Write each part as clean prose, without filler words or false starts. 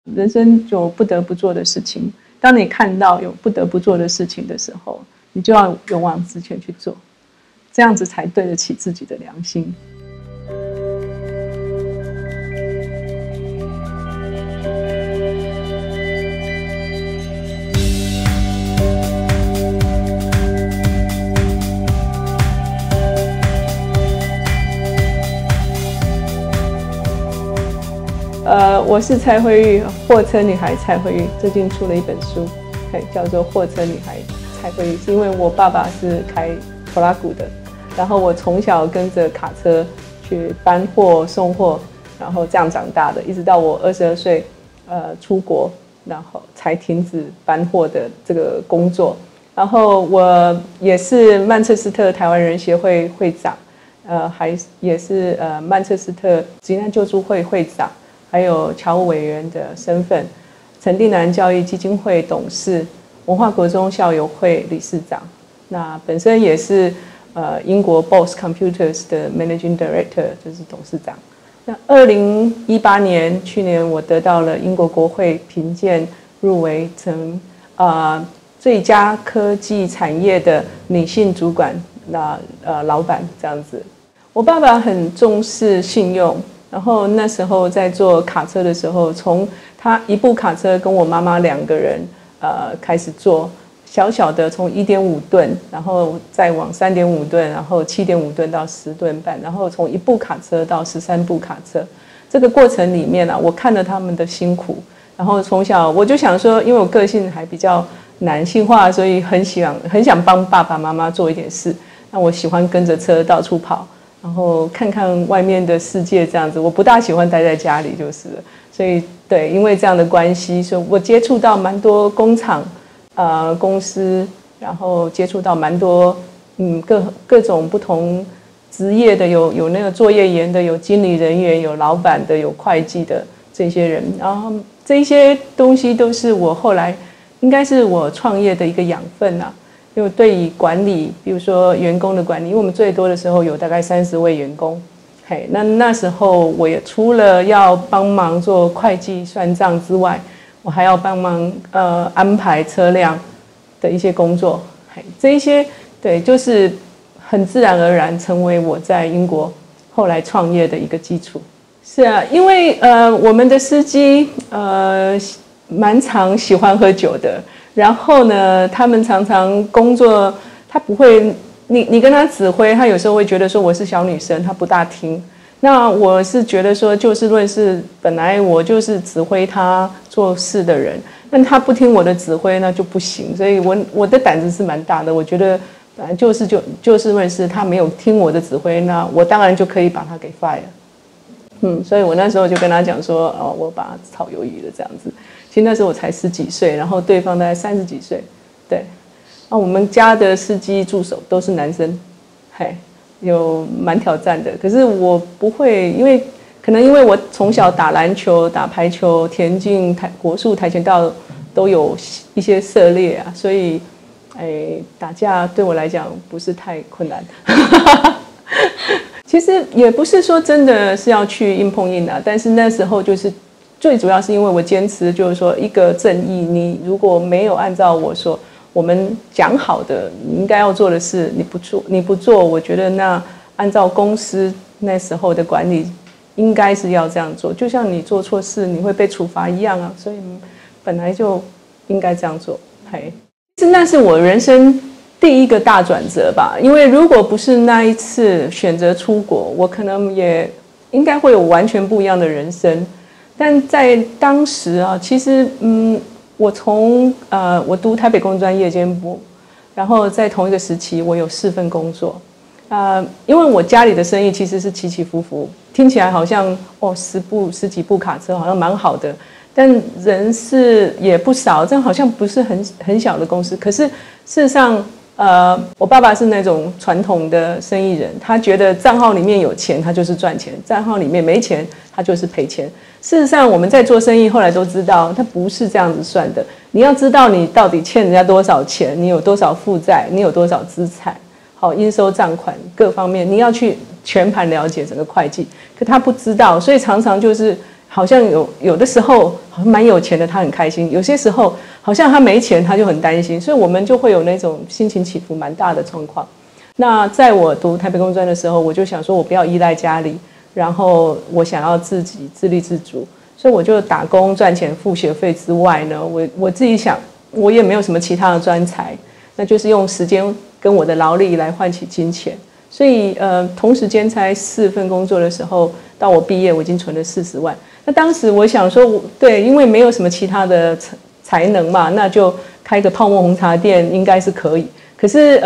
人生有不得不做的事情，当你看到有不得不做的事情的时候，你就要勇往直前去做，这样子才对得起自己的良心。我是蔡惠玉，货车女孩蔡惠玉，最近出了一本书，叫做《货车女孩蔡惠玉》，是因为我爸爸是开拖拉股的，然后我从小跟着卡车去搬货、送货，然后这样长大的，一直到我22岁，出国，然后才停止搬货的这个工作。然后我也是曼彻斯特台湾人协会会长，也是曼彻斯特急难救助会会长。还有侨务委员的身份，陈定南教育基金会董事，文化国中校友会理事长。那本身也是英国 Bose Computers 的 Managing Director， 就是董事长。那2018年，去年我得到了英国国会评鉴入围成最佳科技产业的女性主管，老板这样子。我爸爸很重视信用。然后那时候在做卡车的时候，从他一部卡车跟我妈妈2个人开始做，小小的从1.5吨，然后再往3.5吨，然后7.5吨到10吨半，然后从一部卡车到13部卡车。这个过程里面我看了他们的辛苦，然后从小我就想说，因为我个性还比较男性化，所以很想帮爸爸妈妈做一点事。那我喜欢跟着车到处跑。然后看看外面的世界，这样子，我不大喜欢待在家里，就是了。所以，对，因为这样的关系，所以我接触到蛮多工厂、公司，然后接触到蛮多各种不同职业的，有那个作业员的，有经理人员，有老板的，有会计的这些人，然后这些东西都是我后来应该是我创业的一个养分啊。因为对于管理，比如说员工的管理，因为我们最多的时候有大概30位员工，那时候我也除了要帮忙做会计算账之外，我还要帮忙安排车辆的一些工作，这一些对，就是很自然而然成为我在英国后来创业的一个基础。是啊，因为我们的司机蛮常喜欢喝酒的。然后呢，他们常常工作，他不会，你跟他指挥，他有时候会觉得说我是小女生，他不大听。那我是觉得说，就事论事，本来我就是指挥他做事的人，但他不听我的指挥，那就不行。所以我的胆子是蛮大的，我觉得本来就事论事，他没有听我的指挥，那我当然就可以把他给 fire。所以我那时候就跟他讲说，我把他炒鱿鱼了这样子。其实那时候我才10几岁，然后对方大概30几岁，对。我们家的司机助手都是男生，有蛮挑战的。可是我不会，可能因为我从小打篮球、打排球、田径、国术、跆拳道都有一些涉猎啊，所以打架对我来讲不是太困难。其实也不是说真的是要去硬碰硬啊，但是那时候就是最主要是因为我坚持，就是说一个正义，你如果没有按照我们讲好的你应该要做的事，你不做，我觉得那按照公司那时候的管理，应该是要这样做，就像你做错事你会被处罚一样啊，所以本来就应该这样做。那是我人生第一个大转折吧，因为如果不是那一次选择出国，我可能也应该会有完全不一样的人生。但在当时啊，其实我我读台北工专夜间部，然后在同一个时期我有4份工作，因为我家里的生意其实是起起伏伏，听起来好像10几部卡车好像蛮好的，但人事也不少，这样好像不是很小的公司。可是事实上，我爸爸是那种传统的生意人，他觉得账号里面有钱，他就是赚钱；账号里面没钱，他就是赔钱。事实上，我们在做生意，后来都知道，他不是这样子算的。你要知道你到底欠人家多少钱，你有多少负债，你有多少资产，好，应收账款各方面，你要去全盘了解整个会计。可他不知道，所以常常就是好像有的时候好像蛮有钱的，他很开心；有些时候好像他没钱，他就很担心。所以我们就会有那种心情起伏蛮大的状况。那在我读台北工专的时候，我就想说我不要依赖家里，然后我想要自己自立自主，所以我就打工赚钱付学费之外呢，我自己想，我也没有什么其他的专才，那就是用时间跟我的劳力来换取金钱。所以同时兼差4份工作的时候，到我毕业我已经存了40万。那当时我想说，对，因为没有什么其他的才能嘛，那就开个泡沫红茶店应该是可以。可是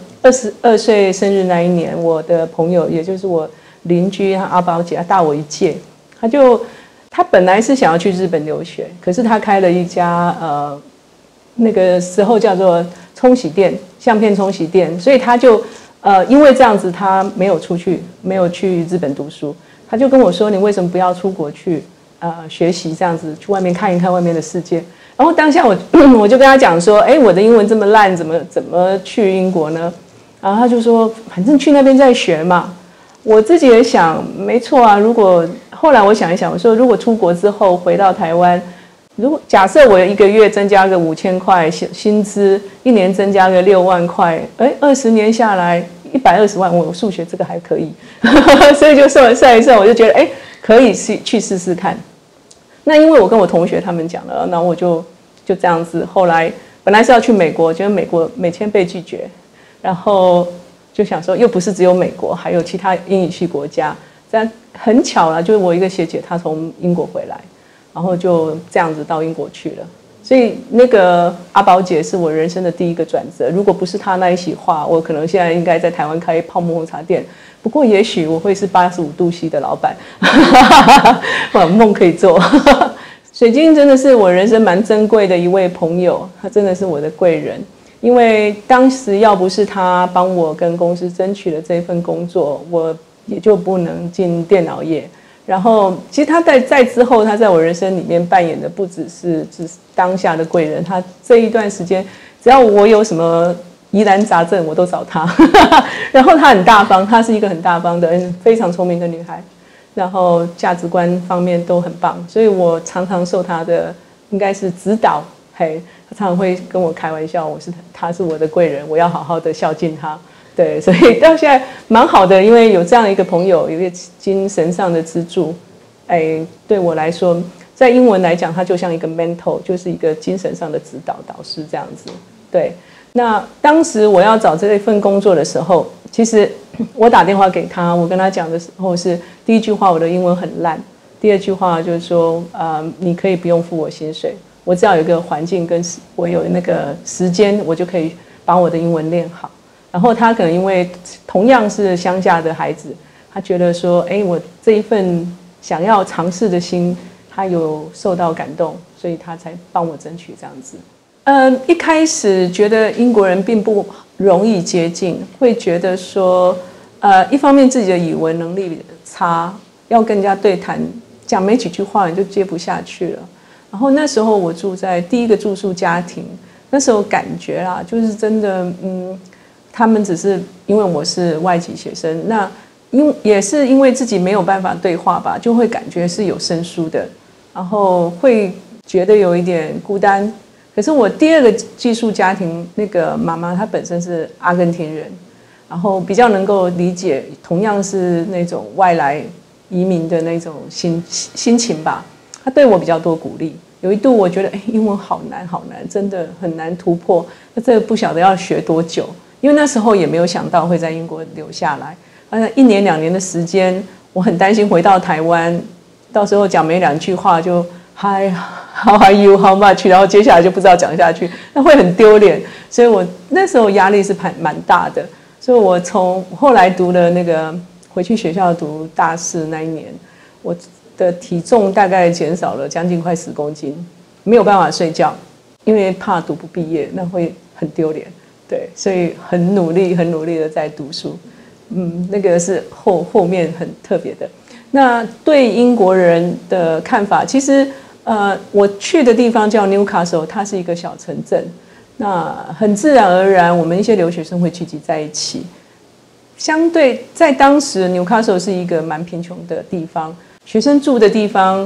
22岁生日那一年，我的朋友也就是我邻居阿宝姐，她大我1届，她本来是想要去日本留学，可是她开了一家那个时候叫做冲洗店，相片冲洗店，所以她就因为这样子，她没有去日本读书，她就跟我说：“你为什么不要出国去学习这样子，去外面看一看外面的世界？”然后当下我就跟她讲说：“哎，我的英文这么烂，怎么去英国呢？”然后她就说：“反正去那边再学嘛。”我自己也想，没错啊。后来我想一想，我说如果出国之后回到台湾，如果假设我1个月增加个5000块薪资，1年增加个6万块，20年下来120万，我数学这个还可以，所以就算一算，我就觉得可以去试试看。那因为我跟我同学他们讲了，那我就这样子。后来本来是要去美国，觉得美签被拒绝，然后就想说又不是只有美国，还有其他英语系国家。这样很巧了，就是我一个学姐她从英国回来。然后就这样子到英国去了，所以那个阿宝姐是我人生的第一个转折。如果不是她那一席话，我可能现在应该在台湾开泡沫红茶店。不过也许我会是85度 C 的老板，梦可以做。水晶真的是我人生蛮珍贵的一位朋友，他真的是我的贵人。因为当时要不是他帮我跟公司争取了这份工作，我也就不能进电脑业。然后，其实他在之后，他在我人生里面扮演的不只是当下的贵人，他这一段时间，只要我有什么疑难杂症，我都找他。然后他很大方，他是一个很大方的、非常聪明的女孩，然后价值观方面都很棒，所以我常常受他的应该是指导。他常常会跟我开玩笑，他是我的贵人，我要好好的孝敬他。对，所以到现在蛮好的，因为有这样一个朋友，有一个精神上的支柱，对我来说，在英文来讲，他就像一个 mentor， 就是一个精神上的指导导师这样子。对，那当时我要找这一份工作的时候，其实我打电话给他，我跟他讲的时候是第一句话，我的英文很烂；第二句话就是说，你可以不用付我薪水，我只要有一个环境跟我有那个时间，我就可以把我的英文练好。然后他可能因为同样是乡下的孩子，他觉得说，我这一份想要尝试的心，他有受到感动，所以他才帮我争取这样子。一开始觉得英国人并不容易接近，会觉得说，一方面自己的语文能力差，要跟人家对谈，讲没几句话你就接不下去了。然后那时候我住在第一个住宿家庭，那时候感觉啦，就是真的，他们只是因为我是外籍学生，那也是因为自己没有办法对话吧，就会感觉是有生疏的，然后会觉得有一点孤单。可是我第二个寄宿家庭那个妈妈，她本身是阿根廷人，然后比较能够理解同样是那种外来移民的那种心情吧。她对我比较多鼓励。有一度我觉得，英文好难好难，真的很难突破。那这不晓得要学多久。因为那时候也没有想到会在英国留下来，1年2年的时间，我很担心回到台湾，到时候讲没2句话就 Hi how are you how much， 然后接下来就不知道讲下去，那会很丢脸，所以我那时候压力是蛮大的。所以我从后来读了那个回去学校读大4那一年，我的体重大概减少了将近快10公斤，没有办法睡觉，因为怕读不毕业，那会很丢脸。对，所以很努力的在读书，那个是后面很特别的。那对英国人的看法，其实我去的地方叫 Newcastle， 它是一个小城镇，那很自然而然，我们一些留学生会聚集在一起。相对在当时 Newcastle 是一个蛮贫穷的地方，学生住的地方，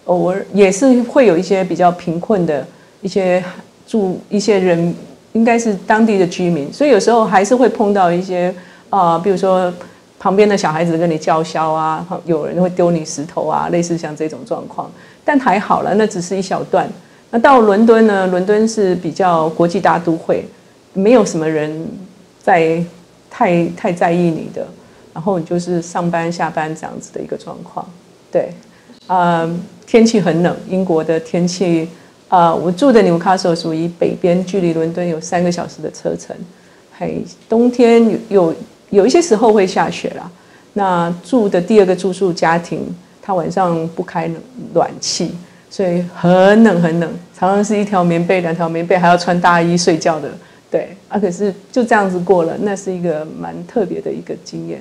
偶尔也是会有一些比较贫困的一些人，应该是当地的居民，所以有时候还是会碰到一些比如说旁边的小孩子跟你叫嚣啊，有人会丢你石头啊，类似像这种状况。但还好了，那只是一小段。那到伦敦呢？伦敦是比较国际大都会，没有什么人太在意你的，然后你就是上班下班这样子的一个状况。对，天气很冷，英国的天气，我住的纽卡索属于北边，距离伦敦有3个小时的车程。冬天有一些时候会下雪啦。那住的第2个住宿家庭，他晚上不开暖气。所以很冷很冷，常常是1条棉被2条棉被，还要穿大衣睡觉的。对可是就这样子过了，那是一个蛮特别的一个经验。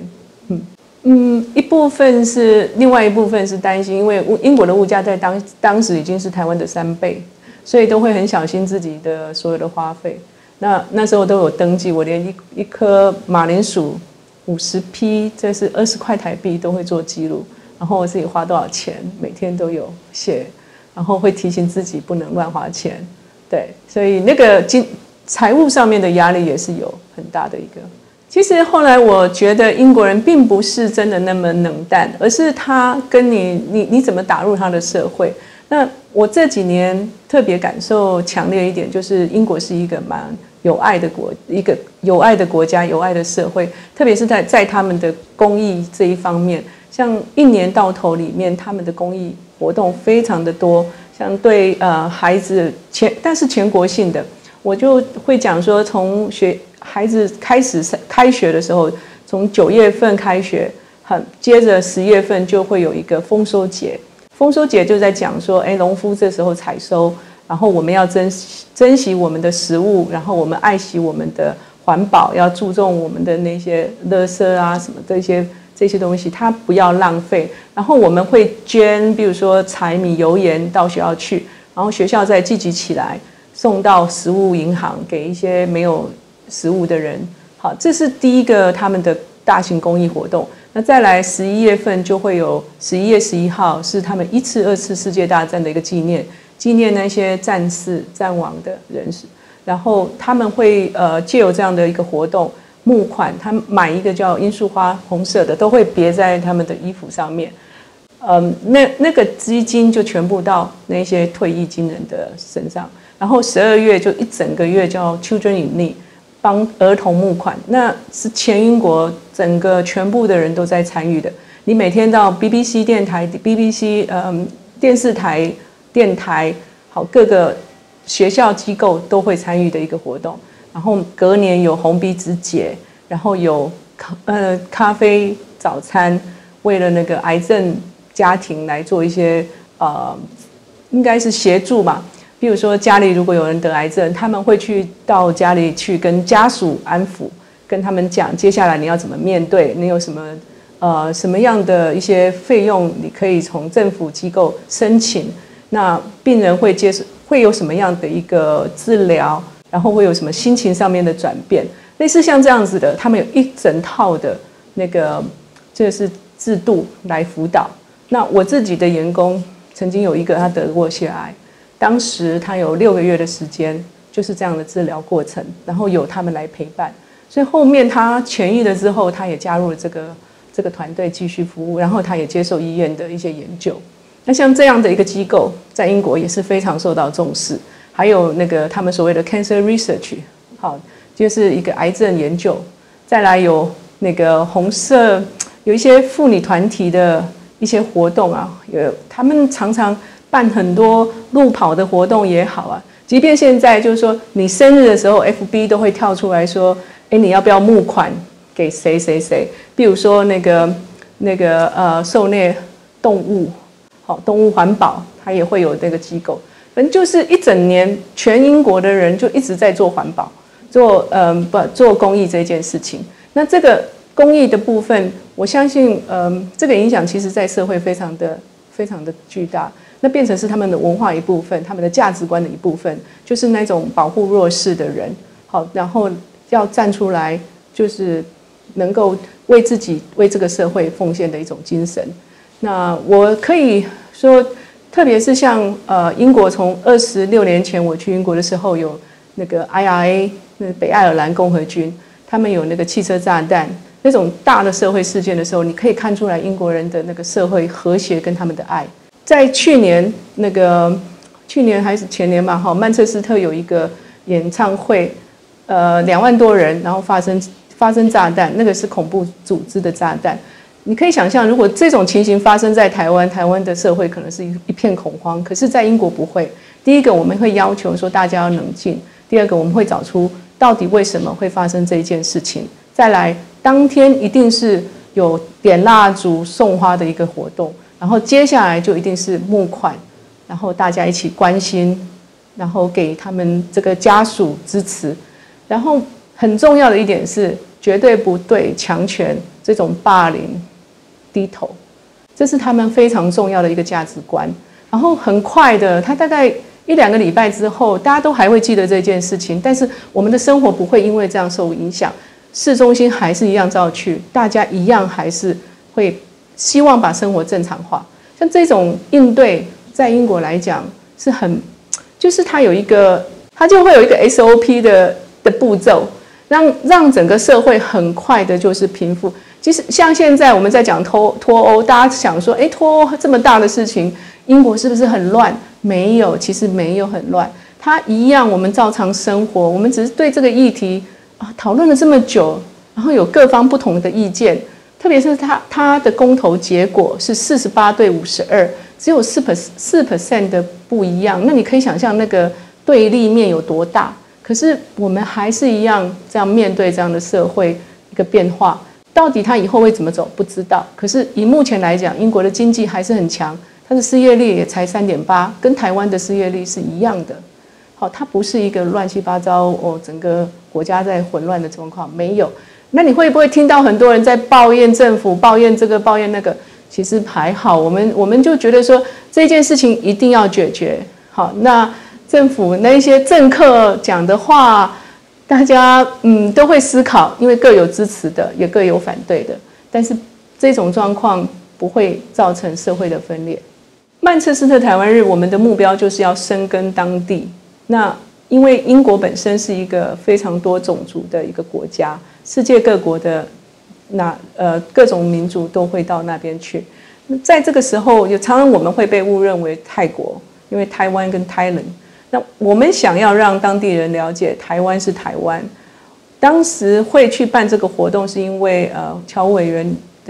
另外一部分是担心，因为英国的物价在当时已经是台湾的3倍，所以都会很小心自己的所有的花费。那时候都有登记，我连一颗马铃薯50批，这是20块台币都会做记录，然后我自己花多少钱，每天都有写。然后会提醒自己不能乱花钱，对，所以那个财务上面的压力也是有很大的一个。其实后来我觉得英国人并不是真的那么冷淡，而是他跟你怎么打入他的社会。那我这几年特别感受强烈一点，就是英国是一个蛮有爱的一个有爱的国家，有爱的社会，特别是在他们的公益这一方面，像1年到头里面，他们的公益活动非常的多，像对孩子但是全国性的，我就会讲说，从孩子开学的时候，从9月份开学，接着10月份就会有一个丰收节。丰收节就在讲说，农夫这时候采收，然后我们要珍惜我们的食物，然后我们爱惜我们的环保，要注重我们的那些垃圾啊什么这些东西，它不要浪费。然后我们会捐，比如说柴米油盐到学校去，然后学校再聚集起来，送到食物银行给一些没有食物的人。好，这是第一个他们的大型公益活动。那再来11月份就会有11月11号是他们1次2次世界大战的一个纪念那些战死战亡的人士。然后他们会藉由这样的一个活动募款，他们买一个叫罂粟花红色的，都会别在他们的衣服上面。那个基金就全部到那些退役军人的身上。然后12月就一整个月叫 Children in Need， 帮儿童募款，那是全英国全部的人都在参与的。你每天到 BBC 电台、BBC 电视台、电台，好，各个学校机构都会参与的一个活动。然后隔年有红鼻子节，然后有咖啡早餐，为了那个癌症家庭来做一些应该是协助嘛。比如说家里如果有人得癌症，他们会到家里去跟家属安抚，跟他们讲接下来你要怎么面对，你有什么样的一些费用，你可以从政府机构申请。那病人会有什么样的一个治疗，然后会有什么心情上面的转变，类似像这样子的，他们有一整套的那个就是制度来辅导。那我自己的员工曾经有一个他得过血癌。当时他有6个月的时间，就是这样的治疗过程，然后有他们来陪伴，所以后面他痊愈了之后，他也加入了这个团队继续服务，然后他也接受医院的一些研究。那像这样的一个机构，在英国也是非常受到重视。还有那个他们所谓的 cancer research， 好，就是一个癌症研究。再来有那个红色，有一些妇女团体的一些活动啊，他们常常办很多路跑的活动也好啊，即便现在就是说你生日的时候 FB 都会跳出来说，你要不要募款给谁谁谁？比如说那个狩猎动物，好，动物环保，它也会有这个机构。反正就是一整年，全英国的人就一直在做环保，做公益这件事情。那这个公益的部分，我相信这个影响其实在社会非常的巨大。那变成是他们的文化一部分，他们的价值观的一部分，就是那种保护弱势的人，好，然后要站出来，就是能够为自己、为这个社会奉献的一种精神。那我可以说， 特别是像英国，从26年前我去英国的时候，有那个 IRA 那北爱尔兰共和军，他们有那个汽车炸弹那种大的社会事件的时候，你可以看出来英国人的那个社会和谐跟他们的爱。在去年还是前年吧，曼彻斯特有一个演唱会，2万多人，然后发生炸弹，那个是恐怖组织的炸弹。你可以想象，如果这种情形发生在台湾，台湾的社会可能是一片恐慌。可是，在英国不会。第一个，我们会要求说大家要冷静；第二个，我们会找出到底为什么会发生这一件事情。再来，当天一定是有点蜡烛、送花的一个活动，然后接下来就一定是募款，然后大家一起关心，然后给他们这个家属支持。然后很重要的一点是，绝对不对强权这种霸凌低头，这是他们非常重要的一个价值观。然后很快的，他大概1-2个礼拜之后，大家都还会记得这件事情，但是我们的生活不会因为这样受影响，市中心还是一样照去，大家一样还是会希望把生活正常化。像这种应对，在英国来讲是很，就是它就会有一个 SOP 的步骤，让整个社会很快的就是平复。其实像现在我们在讲脱欧，大家想说，脱欧这么大的事情，英国是不是很乱？没有，其实没有很乱，它一样，我们照常生活。我们只是对这个议题讨论了这么久，然后有各方不同的意见，特别是它的公投结果是48对52，只有4% 的不一样。那你可以想象那个对立面有多大？可是我们还是一样这样面对这样的社会一个变化。到底它以后会怎么走不知道，可是以目前来讲，英国的经济还是很强，它的失业率也才3.8%，跟台湾的失业率是一样的。好，它不是一个乱七八糟整个国家在混乱的状况，没有。那你会不会听到很多人在抱怨政府、抱怨这个、抱怨那个？其实还好，我们就觉得说这件事情一定要解决。好，那政府那些政客讲的话，大家都会思考，因为各有支持的，也各有反对的。但是这种状况不会造成社会的分裂。曼彻斯特台湾日，我们的目标就是要深耕当地。那因为英国本身是一个非常多种族的一个国家，世界各国的各种民族都会到那边去。在这个时候，常常我们会被误认为泰国，因为台湾跟 Thailand。那我们想要让当地人了解台湾是台湾。当时会去办这个活动，是因为侨委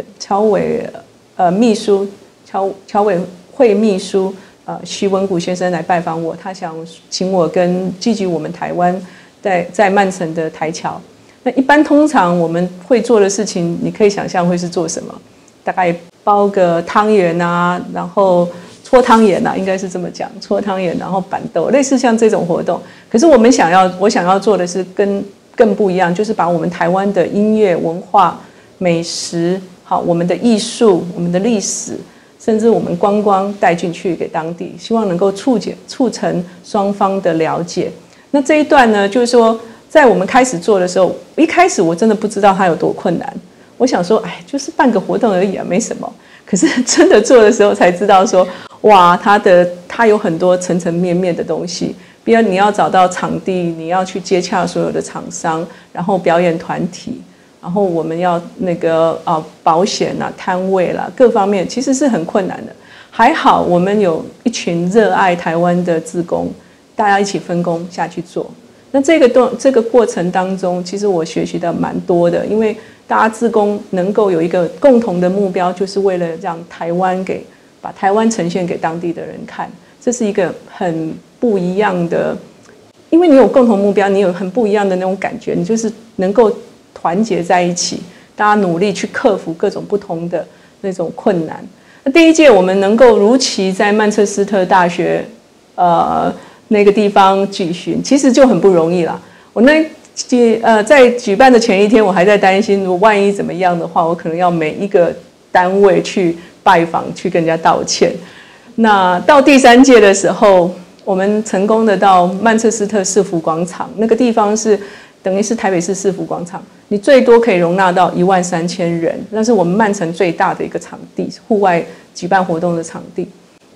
会秘书徐文谷先生来拜访我，他想请我寄居我们台湾在曼城的台侨。那一般通常我们会做的事情，你可以想象会是做什么？大概包个汤圆啊，然后搓汤圆啊，应该是这么讲，搓汤圆，然后板豆，类似像这种活动。可是我想要做的是更不一样，就是把我们台湾的音乐文化、美食，好，我们的艺术、我们的历史，甚至我们观光带进去给当地，希望能够促成双方的了解。那这一段呢，就是说，在我们开始做的时候，一开始我真的不知道它有多困难。我想说，就是办个活动而已啊，没什么。可是真的做的时候才知道说，哇，它有很多层层面面的东西。比如你要找到场地，你要去接洽所有的厂商，然后表演团体，然后我们要保险啦、摊位啦，各方面其实是很困难的。还好我们有一群热爱台湾的志工，大家一起分工下去做。那这个过程当中，其实我学习的蛮多的，因为大家志工能够有一个共同的目标，就是为了让把台湾呈现给当地的人看，这是一个很不一样的，因为你有共同目标，你有很不一样的那种感觉，你就是能够团结在一起，大家努力去克服各种不同的那种困难。那第一届我们能够如期在曼彻斯特大学那个地方举行，其实就很不容易啦。我在举办的前一天，我还在担心，如果万一怎么样的话，我可能要每一个单位去拜访，去跟人家道歉。那到第3届的时候，我们成功的到曼彻斯特市府广场，那个地方是等于是台北市市府广场，你最多可以容纳到13000人，那是我们曼城最大的一个场地，户外举办活动的场地。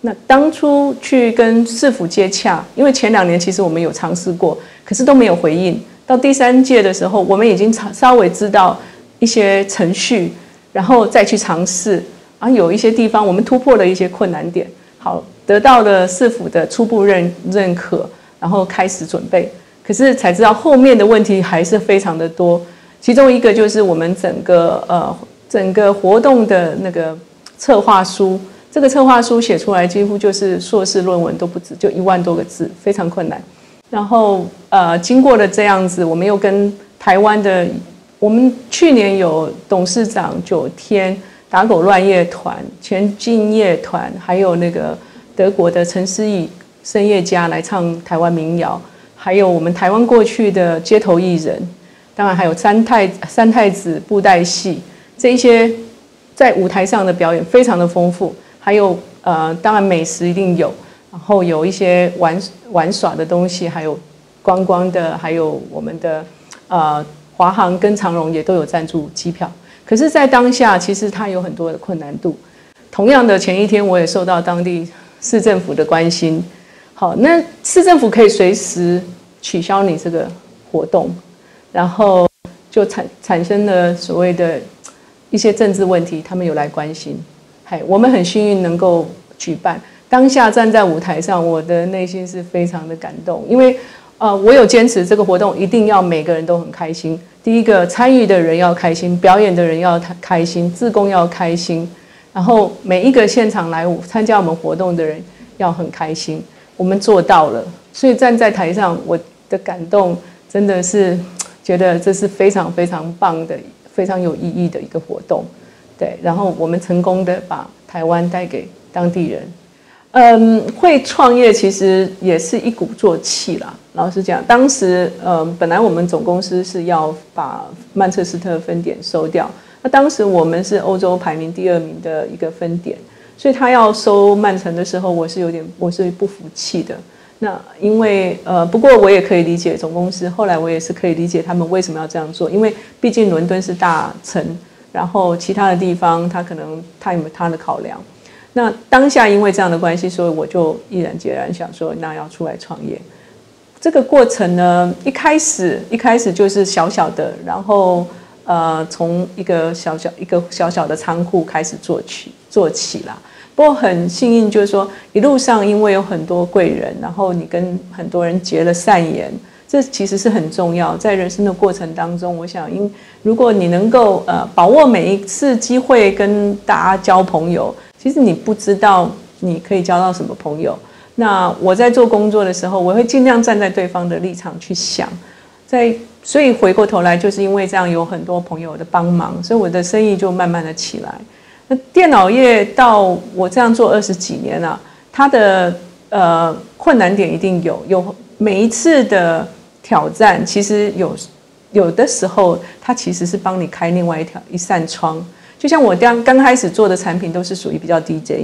那当初去跟市府接洽，因为前2年其实我们有尝试过，可是都没有回应。到第3届的时候，我们已经稍微知道一些程序，然后再去尝试。有一些地方我们突破了一些困难点，好，得到了市府的初步认可，然后开始准备。可是才知道后面的问题还是非常的多，其中一个就是我们整个活动的那个策划书。这个策划书写出来几乎就是硕士论文都不止，就1万多个字，非常困难。然后经过了这样子，我们又跟台湾的，我们去年有董事长9天打狗乱乐团、前进乐团，还有那个德国的陈思义声乐家来唱台湾民谣，还有我们台湾过去的街头艺人，当然还有三太子布袋戏，这一些在舞台上的表演非常的丰富。还有当然美食一定有，然后有一些玩耍的东西，还有观光的，还有我们的华航跟长荣也都有赞助机票。可是，在当下其实它有很多的困难度。同样的，前一天我也受到当地市政府的关心。好，那市政府可以随时取消你这个活动，然后就产生了所谓的一些政治问题，他们有来关心。我们很幸运能够举办，当下站在舞台上，我的内心是非常的感动，因为我有坚持这个活动一定要每个人都很开心。第一个，参与的人要开心，表演的人要开心，志工要开心，然后每一个现场来参加我们活动的人要很开心。我们做到了，所以站在台上，我的感动真的是觉得这是非常非常棒的、非常有意义的一个活动。对，然后我们成功的把台湾带给当地人。会创业其实也是一鼓作气啦。老实讲，当时本来我们总公司是要把曼彻斯特分点收掉，那当时我们是欧洲排名第2名的一个分点，所以他要收曼城的时候，我是不服气的。那因为不过我也可以理解总公司，后来我也是可以理解他们为什么要这样做，因为毕竟伦敦是大城。然后其他的地方，他可能他有他的考量。那当下因为这样的关系，所以我就毅然决然想说，那要出来创业。这个过程呢，一开始就是小小的，然后从一个小小的仓库开始做起啦。不过很幸运，就是说一路上因为有很多贵人，然后你跟很多人结了善缘。这其实是很重要，在人生的过程当中，我想，如果你能够把握每一次机会跟大家交朋友，其实你不知道你可以交到什么朋友。那我在做工作的时候，我会尽量站在对方的立场去想，所以回过头来，就是因为这样有很多朋友的帮忙，所以我的生意就慢慢的起来。那电脑业到我这样做20几年了，它的困难点一定有每一次的挑战，其实有的时候，它其实是帮你开另外一扇窗。就像我刚开始做的产品都是属于比较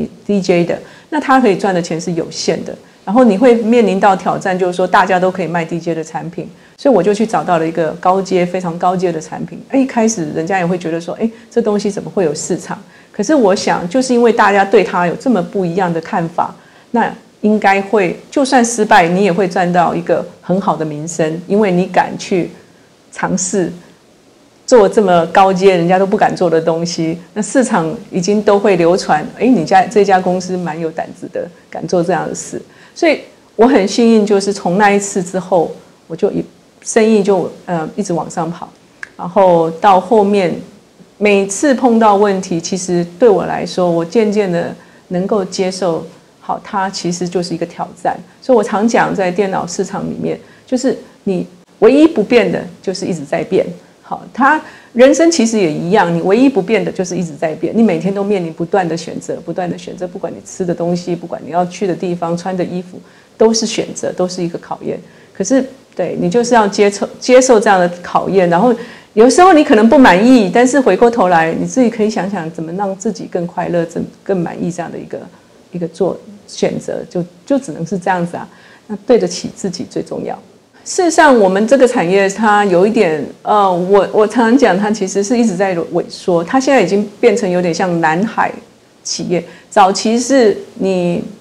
DJ 的，那它可以赚的钱是有限的。然后你会面临到挑战，就是说大家都可以卖 DJ 的产品，所以我就去找到了一个非常高阶的产品。一开始人家也会觉得说，这东西怎么会有市场？可是我想，就是因为大家对它有这么不一样的看法，那应该会，就算失败，你也会赚到一个很好的名声，因为你敢去尝试做这么高阶人家都不敢做的东西，那市场已经都会流传，你这家公司蛮有胆子的，敢做这样的事。所以我很幸运，就是从那一次之后，我就生意就一直往上跑，然后到后面每次碰到问题，其实对我来说，我渐渐的能够接受。好，它其实就是一个挑战，所以我常讲，在电脑市场里面，就是你唯一不变的，就是一直在变。好，它人生其实也一样，你唯一不变的就是一直在变。你每天都面临不断的选择，不管你吃的东西，不管你要去的地方，穿的衣服，都是选择，都是一个考验。可是，对你就是要接受这样的考验，然后有时候你可能不满意，但是回过头来，你自己可以想想怎么让自己更快乐、更满意这样的一个做选择，就只能是这样子啊。那对得起自己最重要。事实上，我们这个产业它有一点，我常常讲，它其实是一直在萎缩。它现在已经变成有点像蓝海企业。早期是你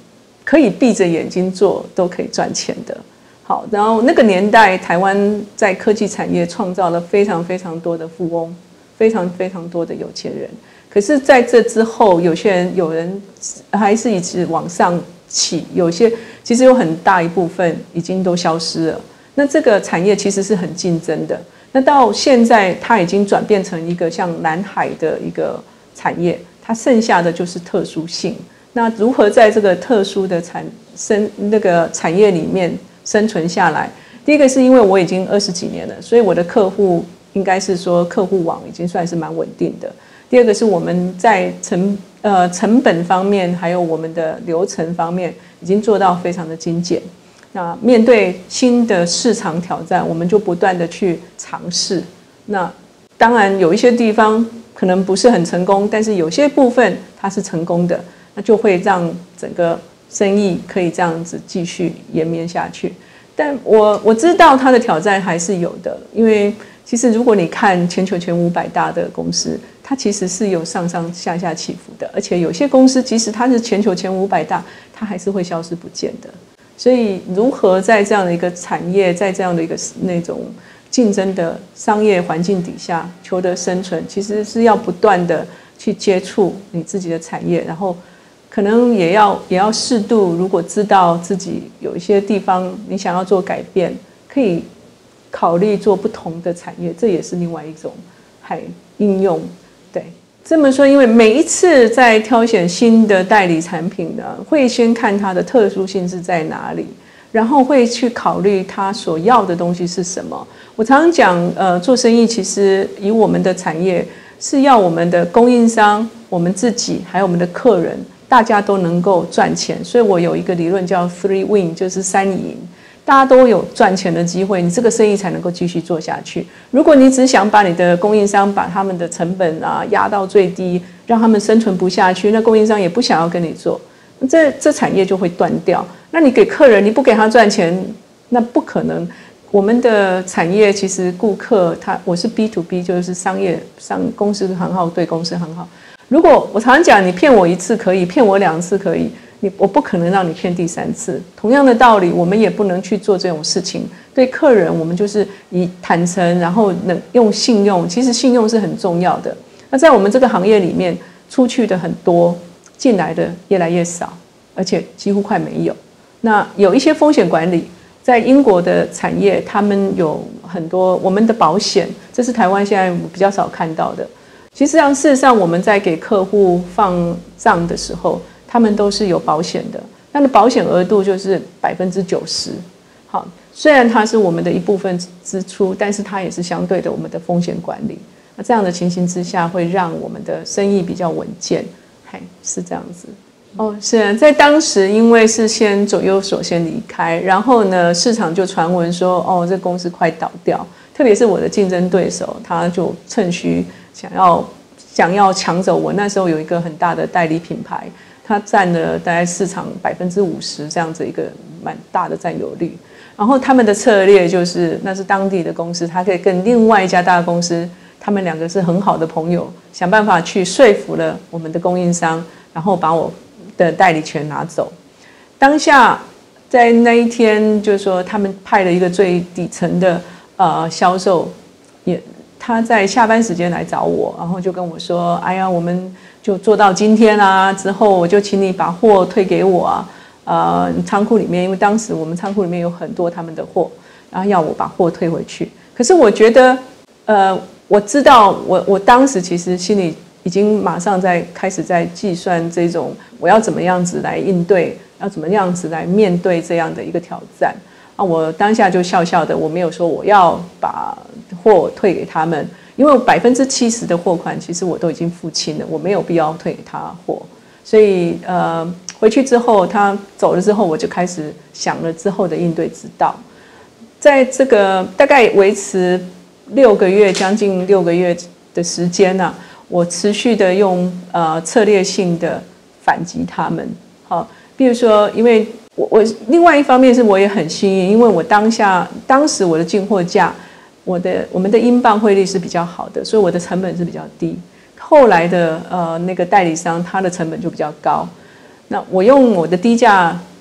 可以闭着眼睛做都可以赚钱的。好，然后那个年代台湾在科技产业创造了非常非常多的富翁，非常非常多的有钱人。可是在这之后，有人还是一直往上起，有些其实有很大一部分已经都消失了。那这个产业其实是很竞争的。那到现在，它已经转变成一个像蓝海的一个产业，它剩下的就是特殊性。那如何在这个特殊的产业里面生存下来？第一个是因为我已经20几年了，所以我的客户应该是说客户网已经算是蛮稳定的。第二个是我们在成本方面，还有我们的流程方面，已经做到非常的精简。那面对新的市场挑战，我们就不断的去尝试。那当然有一些地方可能不是很成功，但是有些部分它是成功的，那就会让整个生意可以这样子继续延绵下去。但我知道它的挑战还是有的，因为其实如果你看全球前500大的公司，它其实是有上上下下起伏的，而且有些公司即使它是全球前500大，它还是会消失不见的。所以如何在这样的一个产业，在这样的一个那种竞争的商业环境底下求得生存，其实是要不断的去接触你自己的产业，然后可能也要适度，如果知道自己有一些地方你想要做改变，可以考虑做不同的产业，这也是另外一种应用。对，这么说，因为每一次在挑选新的代理产品呢，会先看它的特殊性是在哪里，然后会去考虑它所要的东西是什么。我常常讲，做生意其实以我们的产业是要我们的供应商、我们自己还有我们的客人，大家都能够赚钱。所以我有一个理论叫 3 win， 就是3赢。大家都有赚钱的机会，你这个生意才能够继续做下去。如果你只想把你的供应商把他们的成本压到最低，让他们生存不下去，那供应商也不想要跟你做，这产业就会断掉。那你给客人，你不给他赚钱，那不可能。我们的产业其实顾客我是 B to B， 就是公司很好对公司很好。如果我常常讲，你骗我1次可以，骗我2次可以。我不可能让你骗第3次。同样的道理，我们也不能去做这种事情。对客人，我们就是以坦诚，然后能用信用。其实信用是很重要的。那在我们这个行业里面，出去的很多，进来的越来越少，而且几乎快没有。那有一些风险管理，在英国的产业，他们有很多我们的保险，这是台湾现在比较少看到的。其实事实上，我们在给客户放账的时候，他们都是有保险的，那的保险额度就是90%。好，虽然它是我们的一部分支出，但是它也是相对的我们的风险管理。那这样的情形之下，会让我们的生意比较稳健，是这样子。是在当时，因为是先左右手先离开，然后呢，市场就传闻说，这公司快倒掉。特别是我的竞争对手，他就趁虚想要抢走我。那时候有一个很大的代理品牌。它占了大概市场50%这样子一个蛮大的占有率，然后他们的策略就是那是当地的公司，他可以跟另外一家大公司，他们2个是很好的朋友，想办法去说服了我们的供应商，然后把我的代理权拿走。当下在那一天，就是说他们派了一个最底层的销售，他在下班时间来找我，然后就跟我说：“哎呀，我们就做到今天啊，之后我就请你把货退给我仓库里面，因为当时我们仓库里面有很多他们的货，然后要我把货退回去。可是我觉得，我知道我当时其实心里已经马上开始在计算这种我要怎么样子来应对，要怎么样子来面对这样的一个挑战。我当下就笑笑的，我没有说我要把货退给他们，因为70%的货款其实我都已经付清了，我没有必要退给他货。所以回去之后，他走了之后，我就开始想了之后的应对之道。在这个大概维持6个月，将近6个月的时间呢，我持续的用策略性的反击他们。好，比如说，因为我另外一方面是我也很幸运，因为我当时我的进货价，我们的英镑汇率是比较好的，所以我的成本是比较低。后来的那个代理商，他的成本就比较高。那我用我的低价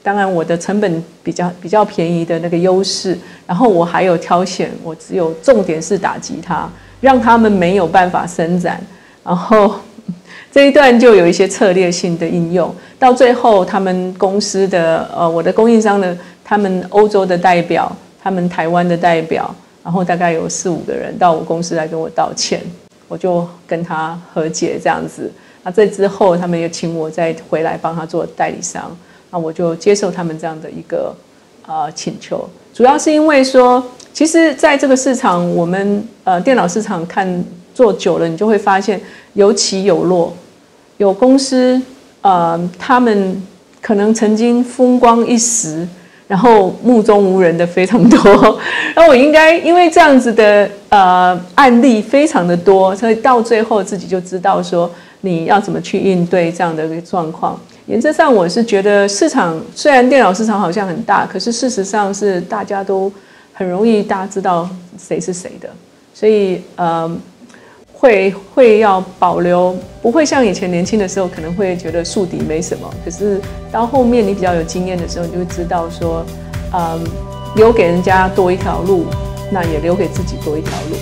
当然我的成本比较便宜的那个优势，然后我还有挑选，我只有重点是打击它，让他们没有办法伸展，然后这一段就有一些策略性的应用，到最后他们公司的我的供应商的他们欧洲的代表，他们台湾的代表，然后大概有4、5个人到我公司来跟我道歉，我就跟他和解这样子。那这之后他们也请我再回来帮他做代理商，那我就接受他们这样的一个请求，主要是因为说，其实在这个市场，我们电脑市场做久了，你就会发现有起有落。有公司，他们可能曾经风光一时，然后目中无人的非常多。然后我应该因为这样子的案例非常的多，所以到最后自己就知道说你要怎么去应对这样的一个状况。原则上，我是觉得市场虽然电脑市场好像很大，可是事实上是大家都很容易大家知道谁是谁的，所以会要保留，不会像以前年轻的时候可能会觉得树敌没什么，可是到后面你比较有经验的时候，你就会知道说，留给人家多一条路，那也留给自己多一条路。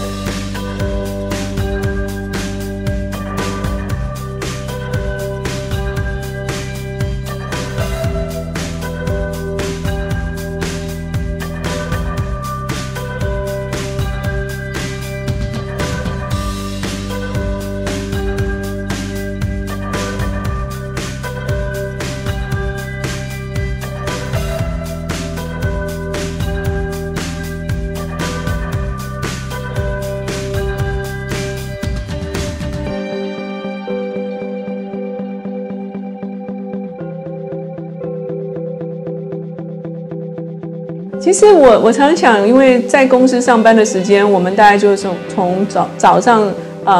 其实我常想，因为在公司上班的时间，我们大概就是从早上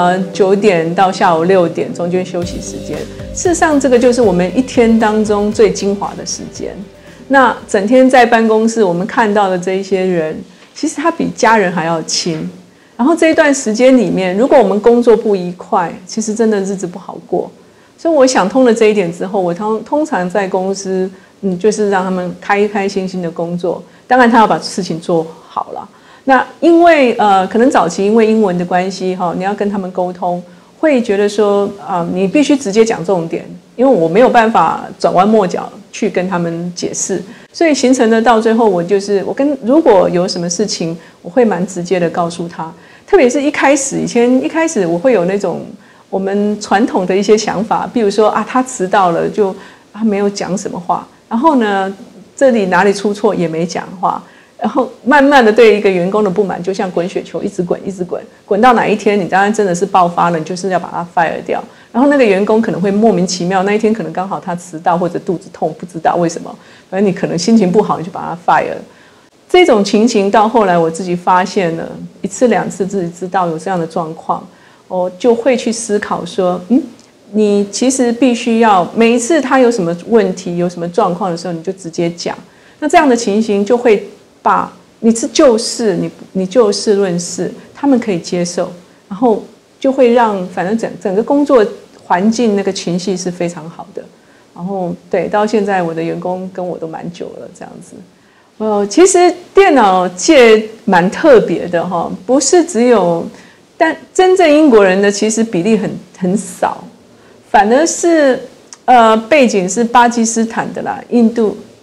9点到下午6点，中间休息时间。事实上，这个就是我们一天当中最精华的时间。那整天在办公室，我们看到的这一些人，其实他比家人还要亲。然后这一段时间里面，如果我们工作不愉快，其实真的日子不好过。所以我想通了这一点之后，我通常在公司，就是让他们开开心心的工作。当然，他要把事情做好了。那因为可能早期因为英文的关系你要跟他们沟通，会觉得说你必须直接讲重点，因为我没有办法转弯抹角去跟他们解释，所以形成的到最后，如果有什么事情，我会蛮直接的告诉他。特别是一开始我会有那种我们传统的一些想法，比如说他迟到了就他没有讲什么话，然后呢这里哪里出错也没讲话，然后慢慢的对一个员工的不满就像滚雪球一直滚一直滚，滚到哪一天你当然真的是爆发了，你就是要把它 fire 掉。然后那个员工可能会莫名其妙，那一天可能刚好他迟到或者肚子痛，不知道为什么，反正你可能心情不好，你就把他 fire。这种情形到后来我自己发现了1次2次，自己知道有这样的状况，我就会去思考说，你其实必须要每一次他有什么问题、有什么状况的时候，你就直接讲。那这样的情形就会把你就事论事，他们可以接受，然后就会让反正整个工作环境那个情绪是非常好的。然后对，到现在我的员工跟我都蛮久了，这样子。其实电脑界蛮特别的不是只有，但真正英国人的其实比例很少。反而是背景是巴基斯坦的啦，印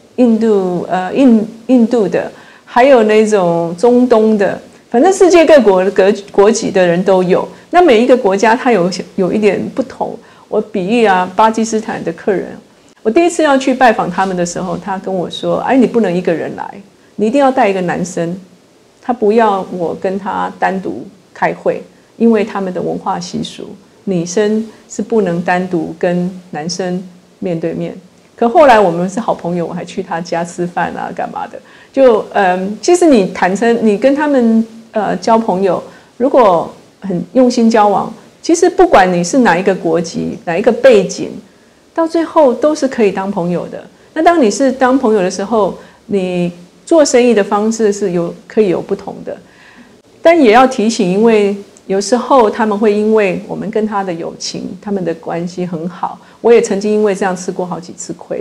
度的，还有那种中东的，反正世界各国籍的人都有。那每一个国家它有一点不同。我比喻巴基斯坦的客人，我第一次要去拜访他们的时候，他跟我说：“你不能一个人来，你一定要带一个男生。他不要我跟他单独开会，因为他们的文化习俗。”女生是不能单独跟男生面对面，可后来我们是好朋友，我还去他家吃饭干嘛的？其实你跟他们交朋友，如果很用心交往，其实不管你是哪一个国籍、哪一个背景，到最后都是可以当朋友的。那当你是当朋友的时候，你做生意的方式是可以有不同的，但也要提醒，因为有时候他们会因为我们跟他的友情，他们的关系很好，我也曾经因为这样吃过好几次亏。